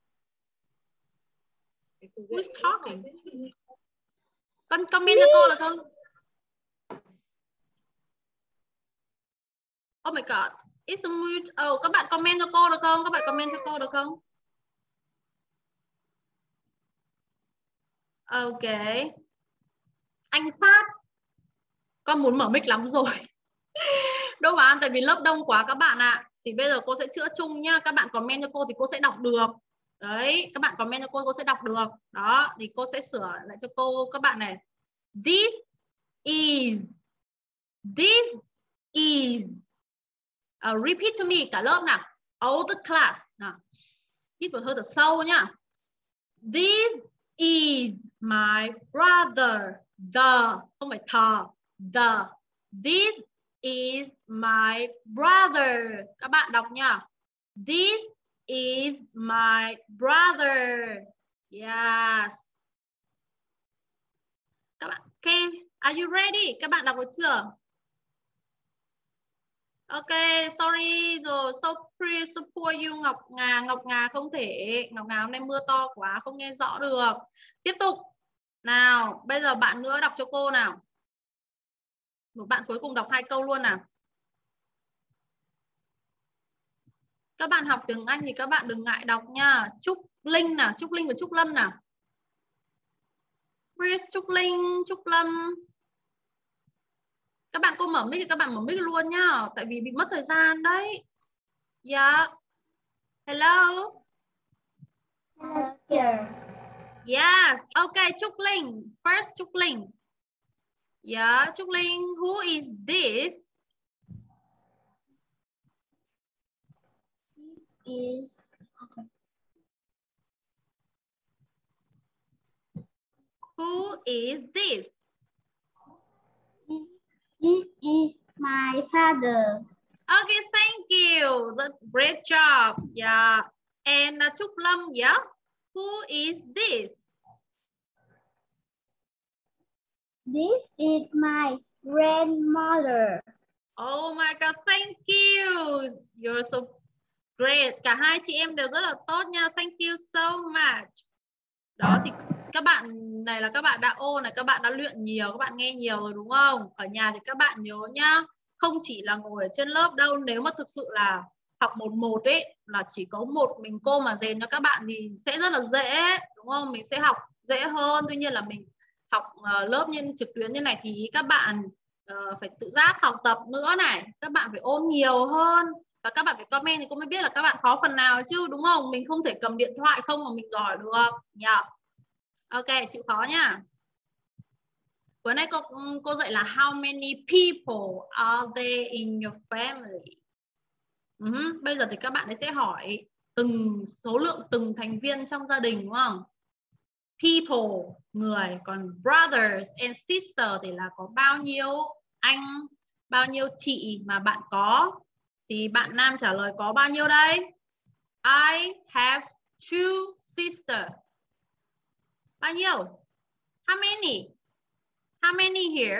Who's talking? Con comment cho cô được không? Oh my god. It's a mute. Oh, các bạn comment cho cô được không? Các bạn comment cho cô được không? Ok. Anh Phát. Con muốn mở mic lắm rồi. Đâu mà tại vì lớp đông quá các bạn ạ. À. Thì bây giờ cô sẽ chữa chung nhá. Các bạn comment cho cô thì cô sẽ đọc được. Đấy, các bạn comment cho cô cô sẽ đọc được. Đó, thì cô sẽ sửa lại cho cô các bạn này. This is. This is. Uh, repeat to me cả lớp nào. All the class. Nào. Hít một hơi thật sâu nhá. This is my brother. The, không phải thờ. The. This is my brother. Các bạn đọc nha. This is my brother. Yes. Các bạn, okay. Are you ready? Các bạn đọc được chưa? Ok, sorry rồi, so pretty, so poor you Ngọc Ngà, Ngọc Ngà không thể, Ngọc Ngà hôm nay mưa to quá không nghe rõ được. Tiếp tục. Nào, bây giờ bạn nữa đọc cho cô nào. Một bạn cuối cùng đọc hai câu luôn nào. Các bạn học tiếng Anh thì các bạn đừng ngại đọc nha. Trúc Linh nào, Trúc Linh và Trúc Lâm nào. Chris, Trúc Linh, Trúc Lâm. Các bạn cô mở mic thì các bạn mở mic luôn nhá, tại vì bị mất thời gian đấy. Yeah. Hello. Hello, teacher. Yes. Okay, Trúc Linh. First, Trúc Linh. Yeah, Trúc Linh, who is this? Is Who is this? This is my father. Okay, thank you. That's great job. Yeah. And uh, Trúc Lâm, yeah. Who is this? This is my grandmother. Oh my God, thank you. You're so great. Cả hai chị em đều rất là tốt nha. Thank you so much. Đó thì các bạn này là các bạn đã ôn này, các bạn đã luyện nhiều, các bạn nghe nhiều rồi đúng không? Ở nhà thì các bạn nhớ nhá, không chỉ là ngồi ở trên lớp đâu, nếu mà thực sự là học một một ấy là chỉ có một mình cô mà rèn cho các bạn thì sẽ rất là dễ, đúng không? Mình sẽ học dễ hơn. Tuy nhiên là mình học uh, lớp như trực tuyến như này thì các bạn uh, phải tự giác học tập nữa này, các bạn phải ôn nhiều hơn. Và các bạn phải comment thì cô mới biết là các bạn khó phần nào chứ, đúng không? Mình không thể cầm điện thoại không mà mình giỏi được nhỉ. Ok, chịu khó nhá. Bữa nay cô cô dạy là how many people are there in your family. Uh-huh. Bây giờ thì các bạn ấy sẽ hỏi từng số lượng từng thành viên trong gia đình, đúng không? People, người, còn brothers and sisters thì là có bao nhiêu anh, bao nhiêu chị mà bạn có. Thì bạn nam trả lời có bao nhiêu đây? I have two sisters. Bao nhiêu? How many? How many here?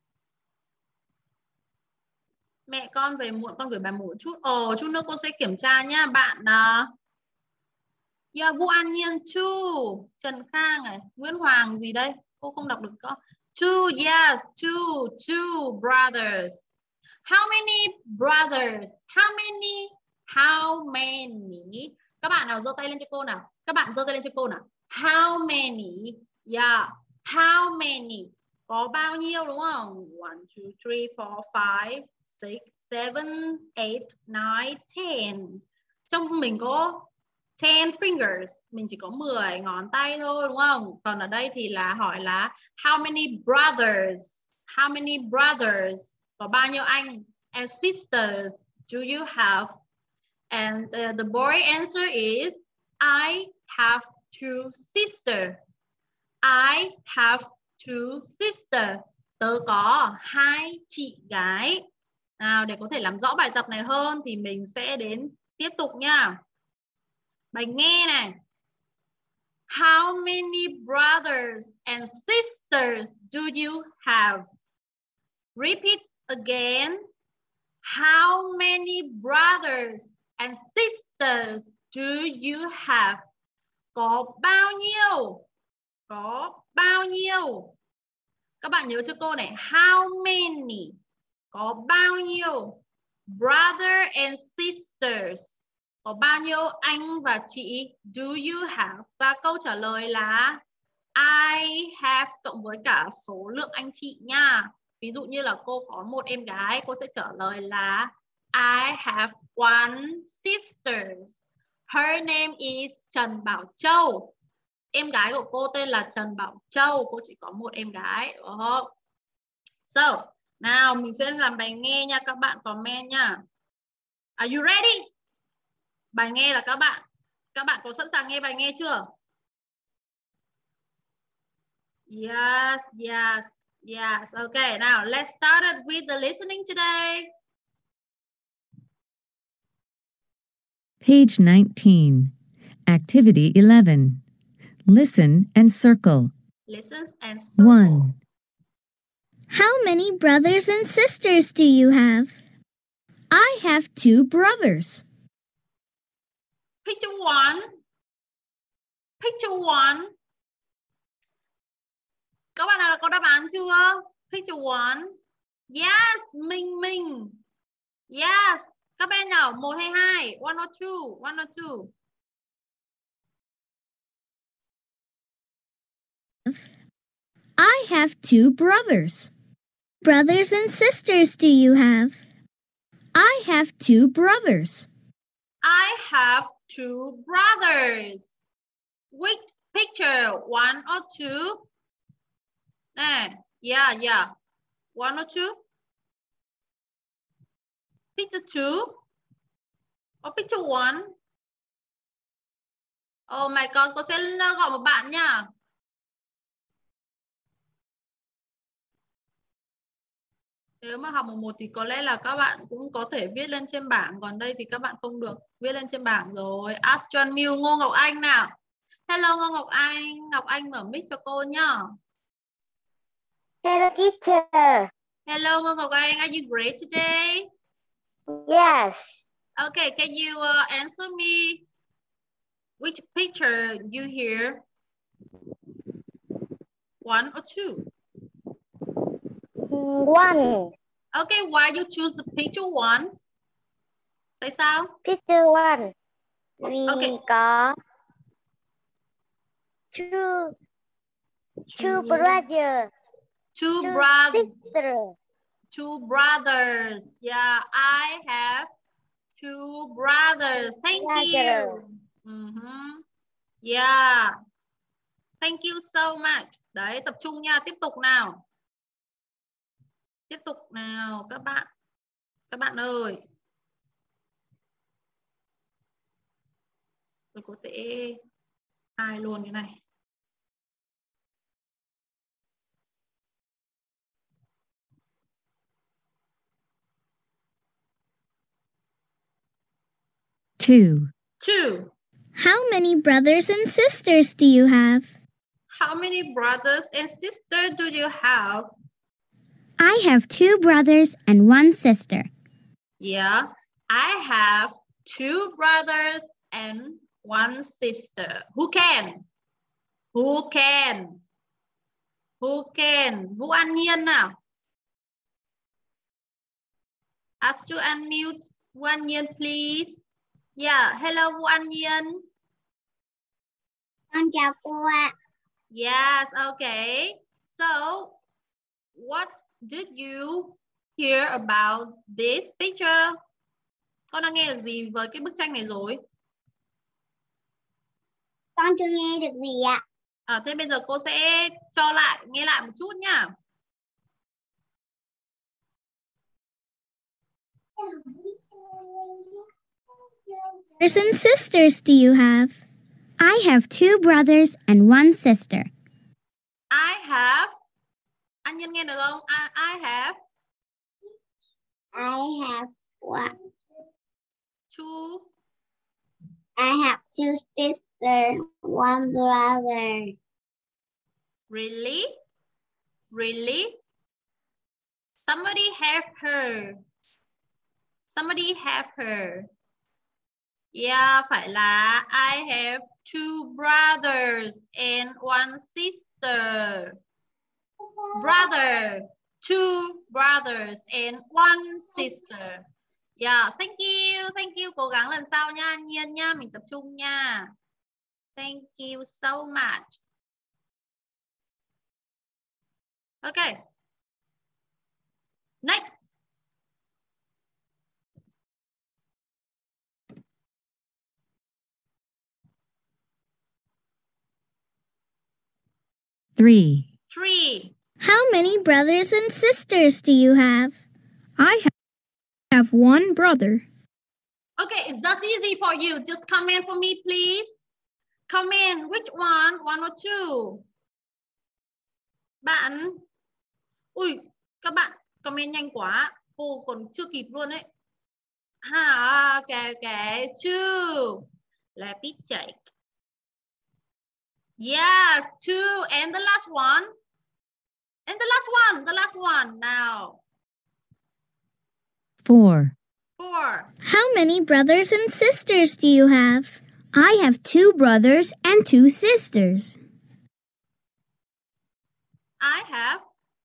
Mẹ con về muộn, con gửi bài một chút. Ồ, chút nữa cô sẽ kiểm tra nha. Bạn uh... yeah, Vũ An Nhiên two. Trần Khang này, Nguyễn Hoàng gì đây? Cô không đọc được có. Two, yes, two, two brothers. How many brothers? How many? How many? Các bạn nào giơ tay lên cho cô nào. Các bạn giơ tay lên cho cô nào. How many? Yeah. How many? Có bao nhiêu đúng không? One, two, three, four, five, six, seven, eight, nine, ten. Trong mình có ten fingers. Mình chỉ có mười ngón tay thôi đúng không? Còn ở đây thì là hỏi là how many brothers? How many brothers? Có bao nhiêu anh? And sisters do you have? And uh, the boy answer is I have two sisters. I have two sisters. Tớ có hai chị gái. Nào, để có thể làm rõ bài tập này hơn thì mình sẽ đến tiếp tục nha. Bài nghe này. How many brothers and sisters do you have? Repeat again. How many brothers and sisters do you have? Có bao nhiêu? Có bao nhiêu? Các bạn nhớ cho cô này. How many? Có bao nhiêu? Brother and sisters. Có bao nhiêu anh và chị? Do you have? Và câu trả lời là I have cộng với cả số lượng anh chị nha. Ví dụ như là cô có một em gái, cô sẽ trả lời là I have one sister. Her name is Trần Bảo Châu. Em gái của cô tên là Trần Bảo Châu. Cô chỉ có một em gái. Oh. So, nào mình sẽ làm bài nghe nha. Các bạn comment nha. Are you ready? Bài nghe là các bạn. Các bạn có sẵn sàng nghe bài nghe chưa? Yes, yes, yes. Okay, now let's start with the listening today. Page nineteen. Activity eleven. Listen and circle. Listen and circle. one. How many brothers and sisters do you have? I have two brothers. Picture one. Picture one. Các bạn nào có đáp án chưa? Picture one. Yes, Minh Minh. Yes. Các bạn nào, một hay hai? One or two? One or two? I have two brothers. Brothers and sisters do you have? I have two brothers. I have two brothers. Which picture? One or two? Nè, yeah, yeah. One or two? Picture two? Or picture one? Oh my God, cô sẽ gọi một bạn nha. Nếu mà học một một thì có lẽ là các bạn cũng có thể viết lên trên bảng. Còn đây thì các bạn không được viết lên trên bảng rồi. Astron Miu, Ngô Ngọc Anh nào. Hello Ngô Ngọc Anh. Ngọc Anh mở mic cho cô nhá. Hello, teacher. Hello Ngô Ngọc Anh. Are you great today? Yes. Okay, can you uh, answer me? Which picture you hear? One or two? One. Okay, why you choose the picture one? Tại sao? Picture one. Vì Okay. có two, two brothers. Two, Two brothers. sisters. Two brothers. Yeah, I have two brothers. Thank Brother. you. Mm-hmm. Yeah. Thank you so much. Đấy, tập trung nha, tiếp tục nào. Tiếp tục nào các bạn. Các bạn ơi. Tôi có thể hai luôn cái này. Two. Two. How many brothers and sisters do you have? How many brothers and sisters do you have? I have two brothers and one sister. Yeah, I have two brothers and one sister. Who can? Who can? Who can? Vũ An Nhiên nào. Ask to unmute. Vũ An Nhiên, please. Yeah, hello Vũ An Nhiên. Con chào cô ạ. Yes, okay. So, what did you hear about this picture? Con đã nghe được gì với cái bức tranh này rồi? Con chưa nghe được gì ạ. À, thế bây giờ cô sẽ cho lại, nghe lại một chút nhá. Brothers and sisters do you have? I have two brothers and one sister. I have. Anh Nhân nghe được không? I, I have. I have what? Two. I have two sisters, one brother. Really? Really? Somebody help her. Somebody help her. Yeah, phải là I have two brothers and one sister. Brother. Two brothers and one sister. Yeah, thank you. Thank you. Cố gắng lần sau nha. Nhiên nha. Mình tập trung nha. Thank you so much. Okay. Next. Three. Three. How many brothers and sisters do you have? I have one brother. Okay, that's easy for you. Just comment for me, please. Comment. Which one? One or two? Bạn. Ui, các bạn comment nhanh quá. Cô còn chưa kịp luôn ấy. Ha, okay, okay. Two. Let me check. Yes, two. And the last one. And the last one. The last one now. Four. Four. How many brothers and sisters do you have? I have two brothers and two sisters. I have.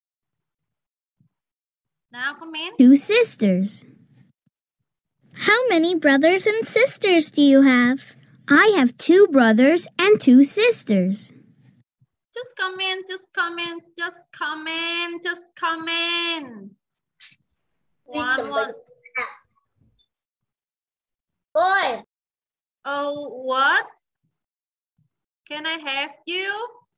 Now comment. Two sisters. How many brothers and sisters do you have? I have two brothers and two sisters. Just comment, just comment, just comment, just comment. One, one. Ôi, Oh, what? Can I have you?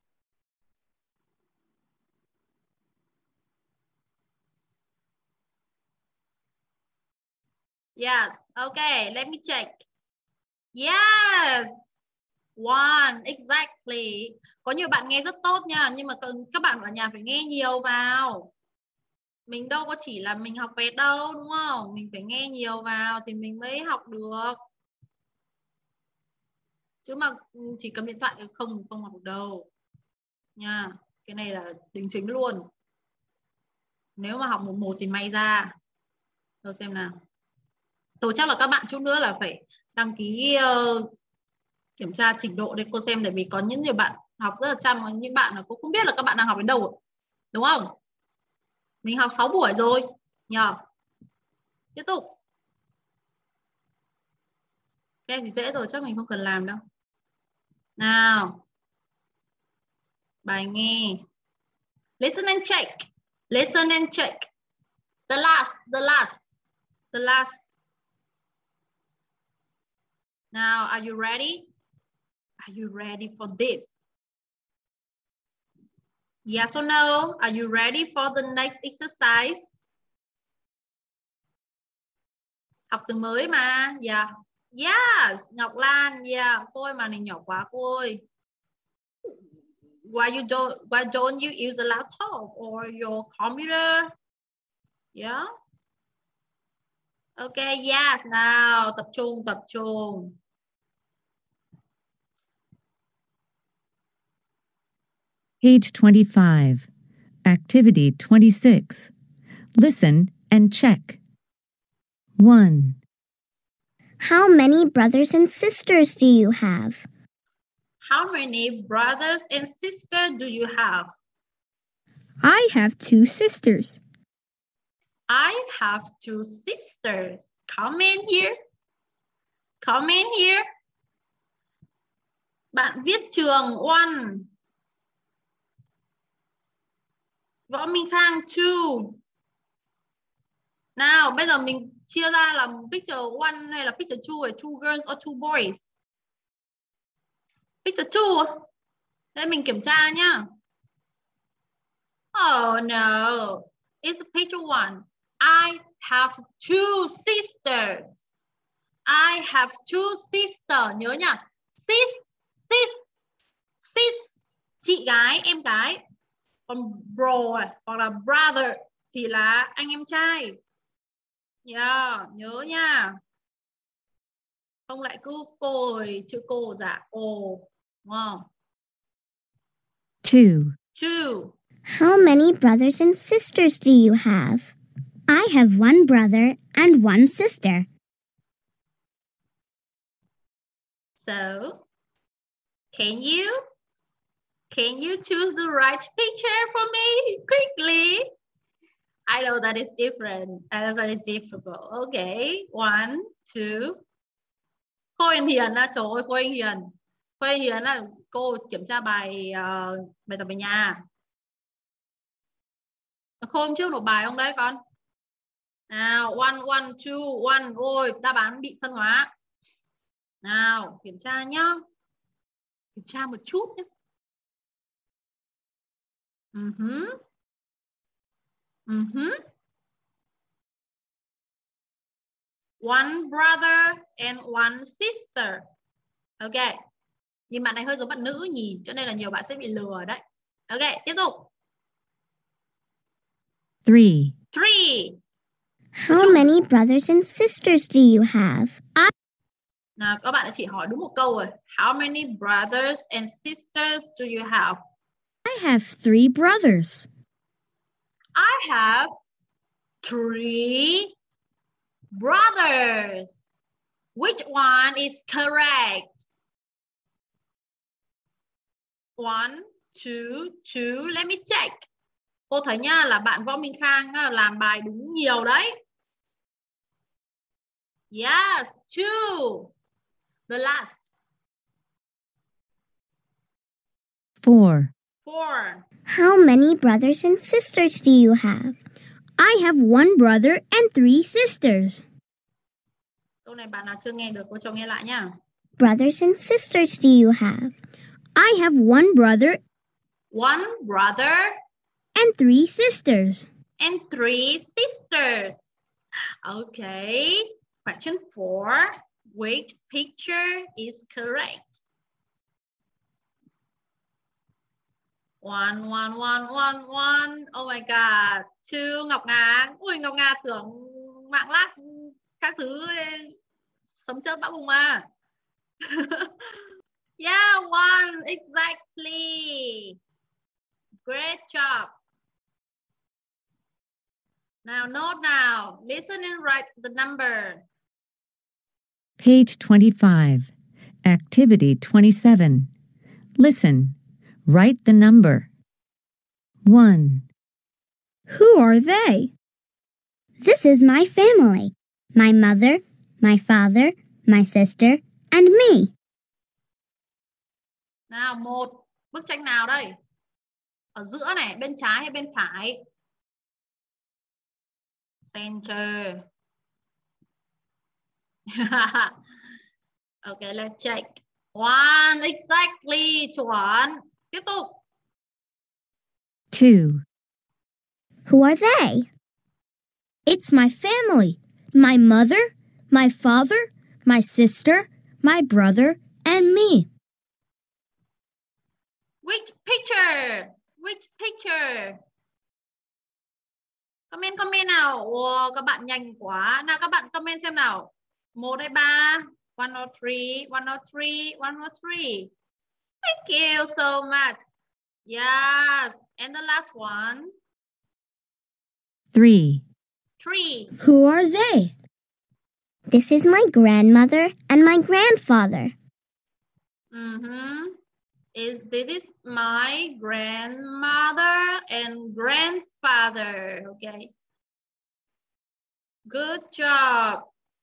Yes. Okay, let me check. Yes. One, exactly. Có nhiều bạn nghe rất tốt nha, nhưng mà cần các bạn ở nhà phải nghe nhiều vào. Mình đâu có chỉ là mình học vẹt đâu, đúng không? Mình phải nghe nhiều vào thì mình mới học được. Chứ mà chỉ cầm điện thoại không không học được đâu. Nha, cái này là đính chính luôn. Nếu mà học một một thì may ra. Thôi xem nào. Tôi chắc là các bạn chút nữa là phải đăng ký uh, kiểm tra trình độ để cô xem, tại vì có những nhiều bạn học rất là chăm, có những bạn là cô không biết là các bạn đang học đến đâu, đúng không? Mình học sáu buổi rồi nhờ. Tiếp tục. Cái thì dễ rồi, chắc mình không cần làm đâu. Nào, bài nghe. Listen and check. Listen and check. The last, the last, the last. Now, are you ready? Are you ready for this? Yes or no? Are you ready for the next exercise? Học từ mới mà. Yeah. Yes. Ngọc Lan. Yeah. Cô ơi, màn hình nhỏ quá cô ơi. Why you don't why don't you use a laptop or your computer? Yeah. Okay, yes. Nào, tập trung, tập trung. Page twenty-five. Activity twenty-six. Listen and check. one. How many brothers and sisters do you have? How many brothers and sisters do you have? I have two sisters. I have two sisters. Come in here. Come in here. Bạn viết trường one. Võ Minh Khang two. Nào, bây giờ mình chia ra làm picture one hay là picture two hay two girls or two boys? Picture two. Đây mình kiểm tra nhá. Oh no. It's picture one. I have two sisters. I have two sisters. Nhớ nhá. Sis, sis, sis. Chị gái, em gái. Còn bro hoặc là brother thì là anh em trai. Yeah, nhớ nha. Không lại cứ cô rồi, chữ cô giả ồ. Đúng không? two. Two. How many brothers and sisters do you have? I have one brother and one sister. So, can you? Can you choose the right picture for me quickly? I know that is different. That is difficult. Okay, one, two. Cô Anh Hiền á, trời ơi, cô Anh Hiền. Cô Anh Hiền là cô kiểm tra bài uh, bài tập về nhà. Cô hôm trước nộp bài không đấy con? Nào, one, one, two, one. Ôi, đáp án bị phân hóa. Nào, kiểm tra nhá. Kiểm tra một chút nhé. Uh-huh. Uh-huh. One brother and one sister. Ok. Nhưng bạn này hơi giống bạn nữ nhỉ, cho nên là nhiều bạn sẽ bị lừa đấy. Ok, tiếp tục. three. Three. How many brothers and sisters do you have? I Nào, các bạn đã chỉ hỏi đúng một câu rồi. How many brothers and sisters do you have? I have three brothers. I have three Brothers. Which one is correct? One, two, two. Let me check. Cô thấy nha là bạn Võ Minh Khang làm bài đúng nhiều đấy. Yes, two. The last. Four. Four. How many brothers and sisters do you have? I have one brother and three sisters. Câu này bạn nào chưa nghe được, cô cho nghe lại nha. Brothers and sisters do you have? I have one brother One brother and three sisters. and three sisters. Okay. Question four. Which picture is correct? One, one, one, one, one. Oh my God. Two, Ngọc Nga. Ui, Ngọc Nga tưởng mạng lát các thứ sống chớp bão bùng mà. Yeah, one, exactly. Great job. Now, note now. Listen and write the number. Page twenty-five. Activity twenty-seven. Listen. Write the number. One. Who are they? This is my family. My mother, my father, my sister, and me. Nào, một. Bức tranh nào đây? Ở giữa này, bên trái hay bên phải? Center. Okay, let's check. One, exactly. Chuẩn. Tiếp tục. Two. Who are they? It's my family. My mother, my father, my sister, my brother, and me. Which picture? Which picture? Comment, comment nào. Wow, các bạn nhanh quá. Nào, các bạn comment xem nào. Một hay ba? One or three, one or three, one or three. Thank you so much. Yes. And the last one. Three. Three. Who are they? This is my grandmother and my grandfather. Mm-hmm. Is this is my grandmother and grandfather. Okay. Good job.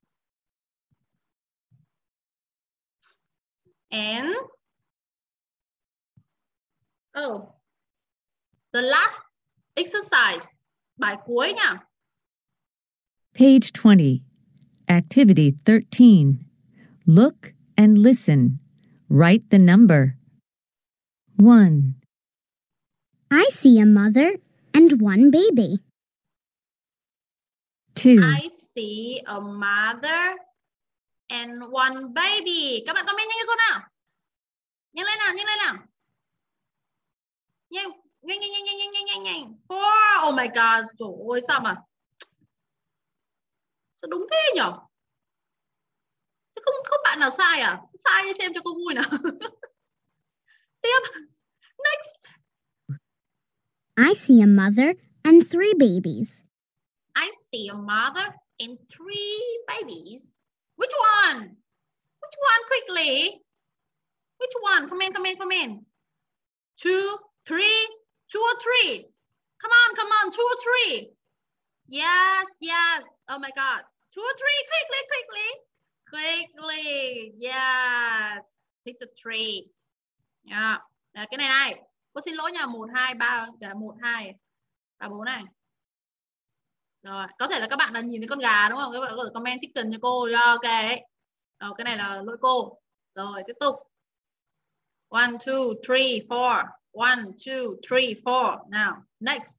And oh, the last exercise. Bài cuối nha. Page twenty. Activity thirteen. Look and listen. Write the number. One. I see a mother and one baby. Two. I see a mother and one baby. Các bạn comment nhanh cho cô nào. Nhanh lên nào, nhanh lên nào. Nhanh, nhanh, nhanh, nhanh, nhanh, nhanh, nhanh, nhanh. Four. Oh my God. Trời ơi, sao mà. Sao đúng thế nhỉ? Chứ không, không bạn nào sai à? Sai đi xem cho cô vui nào. Tiếp. Next. I see a mother and three babies. I see a mother and three babies. Which one? Which one quickly? Which one? Come in, come in, come in. Two, three, two or three. Come on, come on, two or three. Yes, yes. Oh my God. Two or three, quickly, quickly. Quickly. Yes. Pick the three. Yeah. À, cái này này. Cô xin lỗi nha. Một, hai, ba. Một, hai. Ba, bốn này. Rồi. Có thể là các bạn là nhìn thấy con gà đúng không? Các bạn có thể comment chicken cho cô. Ok. Rồi, cái này là lỗi cô. Rồi, tiếp tục. One, two, three, four. One, two, three, four. Now, next.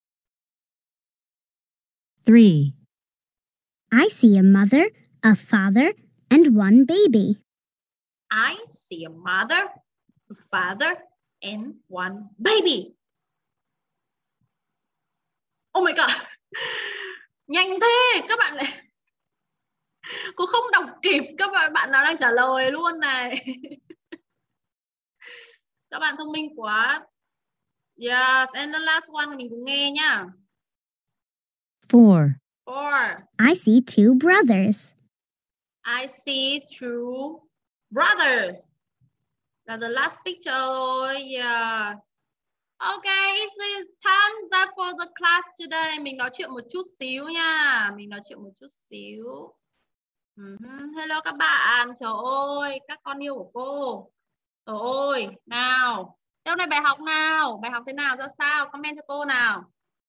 Three. I see a mother, a father, and one baby. I see a mother, a father, and one baby. Oh my God. Nhanh thế. Các bạn lại... Cô không đọc kịp các bạn, bạn nào đang trả lời luôn này. Các bạn thông minh quá. Yes, and the last one mình cùng nghe nhá. Four. Four. I see two brothers. I see two brothers. That's the last picture rồi. Yes. Okay, it's time up for the class today. Mình nói chuyện một chút xíu nha. Mình nói chuyện một chút xíu. Uh-huh. Hello các bạn. Trời ơi, các con yêu của cô. Trời ơi, nào. Hôm nay bài học nào? Bài học thế nào, ra sao? Comment cho cô nào.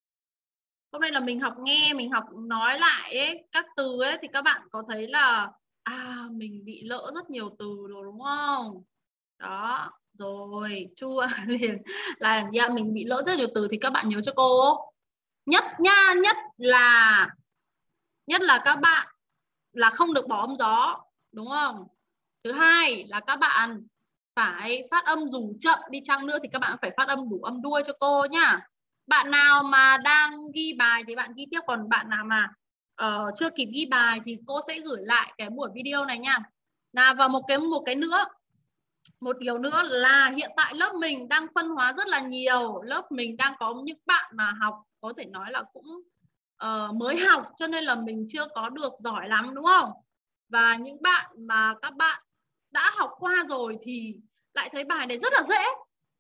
Hôm nay là mình học nghe, mình học nói lại ấy, các từ ấy thì các bạn có thấy là à mình bị lỡ rất nhiều từ rồi đúng không? Đó, rồi chua liền là yeah, mình bị lỡ rất nhiều từ thì các bạn nhớ cho cô. Nhất nha, nhất là nhất là các bạn là không được bỏ âm gió, đúng không? Thứ hai là các bạn phải phát âm dù chậm đi chăng nữa thì các bạn phải phát âm đủ âm đuôi cho cô nhá. Bạn nào mà đang ghi bài thì bạn ghi tiếp, còn bạn nào mà uh, chưa kịp ghi bài thì cô sẽ gửi lại cái buổi video này nha. Nào, và một cái một cái nữa, một điều nữa là hiện tại lớp mình đang phân hóa rất là nhiều. Lớp mình đang có những bạn mà học có thể nói là cũng uh, mới học, cho nên là mình chưa có được giỏi lắm, đúng không? Và những bạn mà các bạn đã học qua rồi thì lại thấy bài này rất là dễ.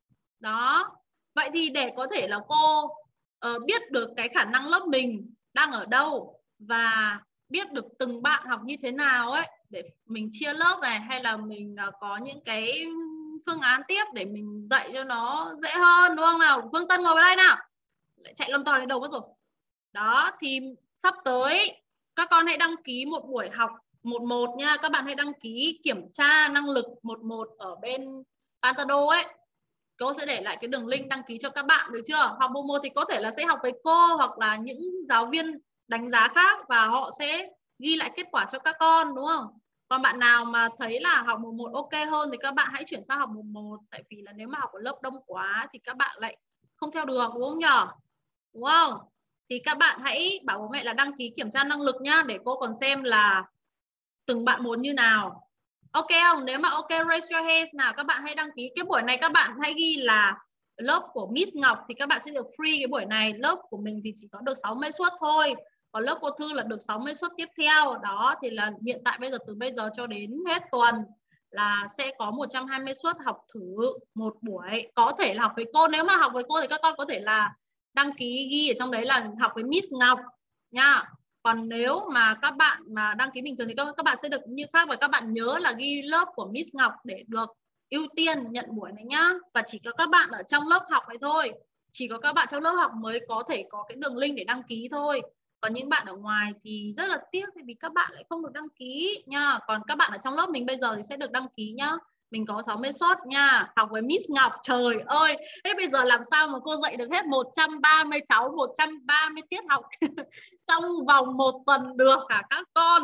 Đó. Vậy thì để có thể là cô uh, biết được cái khả năng lớp mình đang ở đâu và biết được từng bạn học như thế nào ấy, để mình chia lớp này, hay là mình uh, có những cái phương án tiếp để mình dạy cho nó dễ hơn, đúng không nào? Phương Tân ngồi vào đây nào. Lại chạy lông to lên đầu mất rồi. Đó, thì sắp tới các con hãy đăng ký một buổi học một một nha. Các bạn hãy đăng ký kiểm tra năng lực một một ở bên Pantado ấy. Cô sẽ để lại cái đường link đăng ký cho các bạn, được chưa? Học một một thì có thể là sẽ học với cô hoặc là những giáo viên đánh giá khác và họ sẽ ghi lại kết quả cho các con, đúng không? Còn bạn nào mà thấy là học một một ok hơn thì các bạn hãy chuyển sang học một một. Tại vì là nếu mà học ở lớp đông quá thì các bạn lại không theo được, đúng không nhỉ? Đúng không? Thì các bạn hãy bảo bố mẹ là đăng ký kiểm tra năng lực nhá, để cô còn xem là từng bạn một như nào. Ok không? Nếu mà ok raise your hands nào, các bạn hãy đăng ký. Cái buổi này các bạn hãy ghi là lớp của Miss Ngọc thì các bạn sẽ được free cái buổi này. Lớp của mình thì chỉ có được sáu mươi suất thôi. Còn lớp cô Thư là được sáu mươi suất tiếp theo. Đó thì là hiện tại bây giờ từ bây giờ cho đến hết tuần là sẽ có một trăm hai mươi suất học thử một buổi. Có thể là học với cô. Nếu mà học với cô thì các con có thể là đăng ký ghi ở trong đấy là học với Miss Ngọc nha. Còn nếu mà các bạn mà đăng ký bình thường thì các, các bạn sẽ được như khác, và các bạn nhớ là ghi lớp của Miss Ngọc để được ưu tiên nhận buổi này nhá. Và chỉ có các bạn ở trong lớp học này thôi. Chỉ có các bạn trong lớp học mới có thể có cái đường link để đăng ký thôi. Còn những bạn ở ngoài thì rất là tiếc vì các bạn lại không được đăng ký nha. Còn các bạn ở trong lớp mình bây giờ thì sẽ được đăng ký nhá. Mình có sáu mươi suất nha. Học với Miss Ngọc, trời ơi. Thế bây giờ làm sao mà cô dạy được hết một trăm ba mươi cháu, một trăm ba mươi tiết học trong vòng một tuần được cả các con.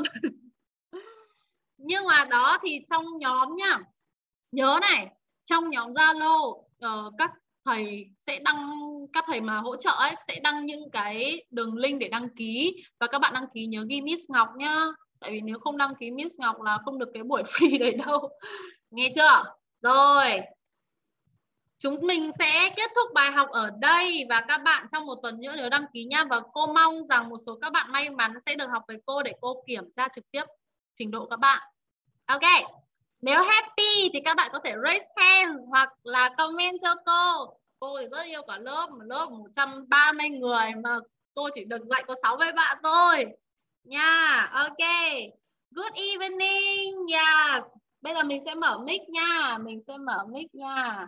Nhưng mà đó thì trong nhóm nhá, nhớ này, trong nhóm Zalo uh, các thầy sẽ đăng, các thầy mà hỗ trợ ấy sẽ đăng những cái đường link để đăng ký, và các bạn đăng ký nhớ ghi Miss Ngọc nhá. Tại vì nếu không đăng ký Miss Ngọc là không được cái buổi free đấy đâu. Nghe chưa? Rồi, chúng mình sẽ kết thúc bài học ở đây, và các bạn trong một tuần nữa nếu đăng ký nha. Và cô mong rằng một số các bạn may mắn sẽ được học với cô để cô kiểm tra trực tiếp trình độ các bạn. Ok, nếu happy thì các bạn có thể raise hand hoặc là comment cho cô. Cô thì rất yêu cả lớp, một lớp một trăm ba mươi người mà cô chỉ được dạy có sáu mươi bạn thôi nha. Ok, good evening. Yes. Bây giờ mình sẽ mở mic nha. Mình sẽ mở mic nha.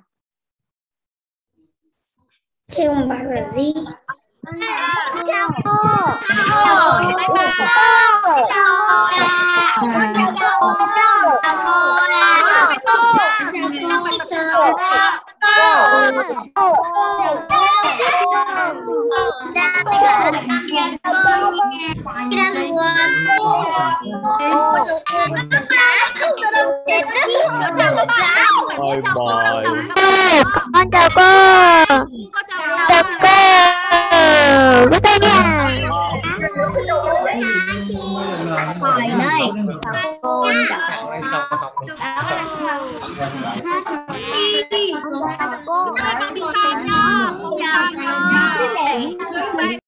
Thêm một bạn là gì? Chào cô. Chào cô. Bye bye. Chào cô. Chào cô. Con chào cô. Chào cô. Good day nha. Hỏi đây. Chào cô. Chào cô.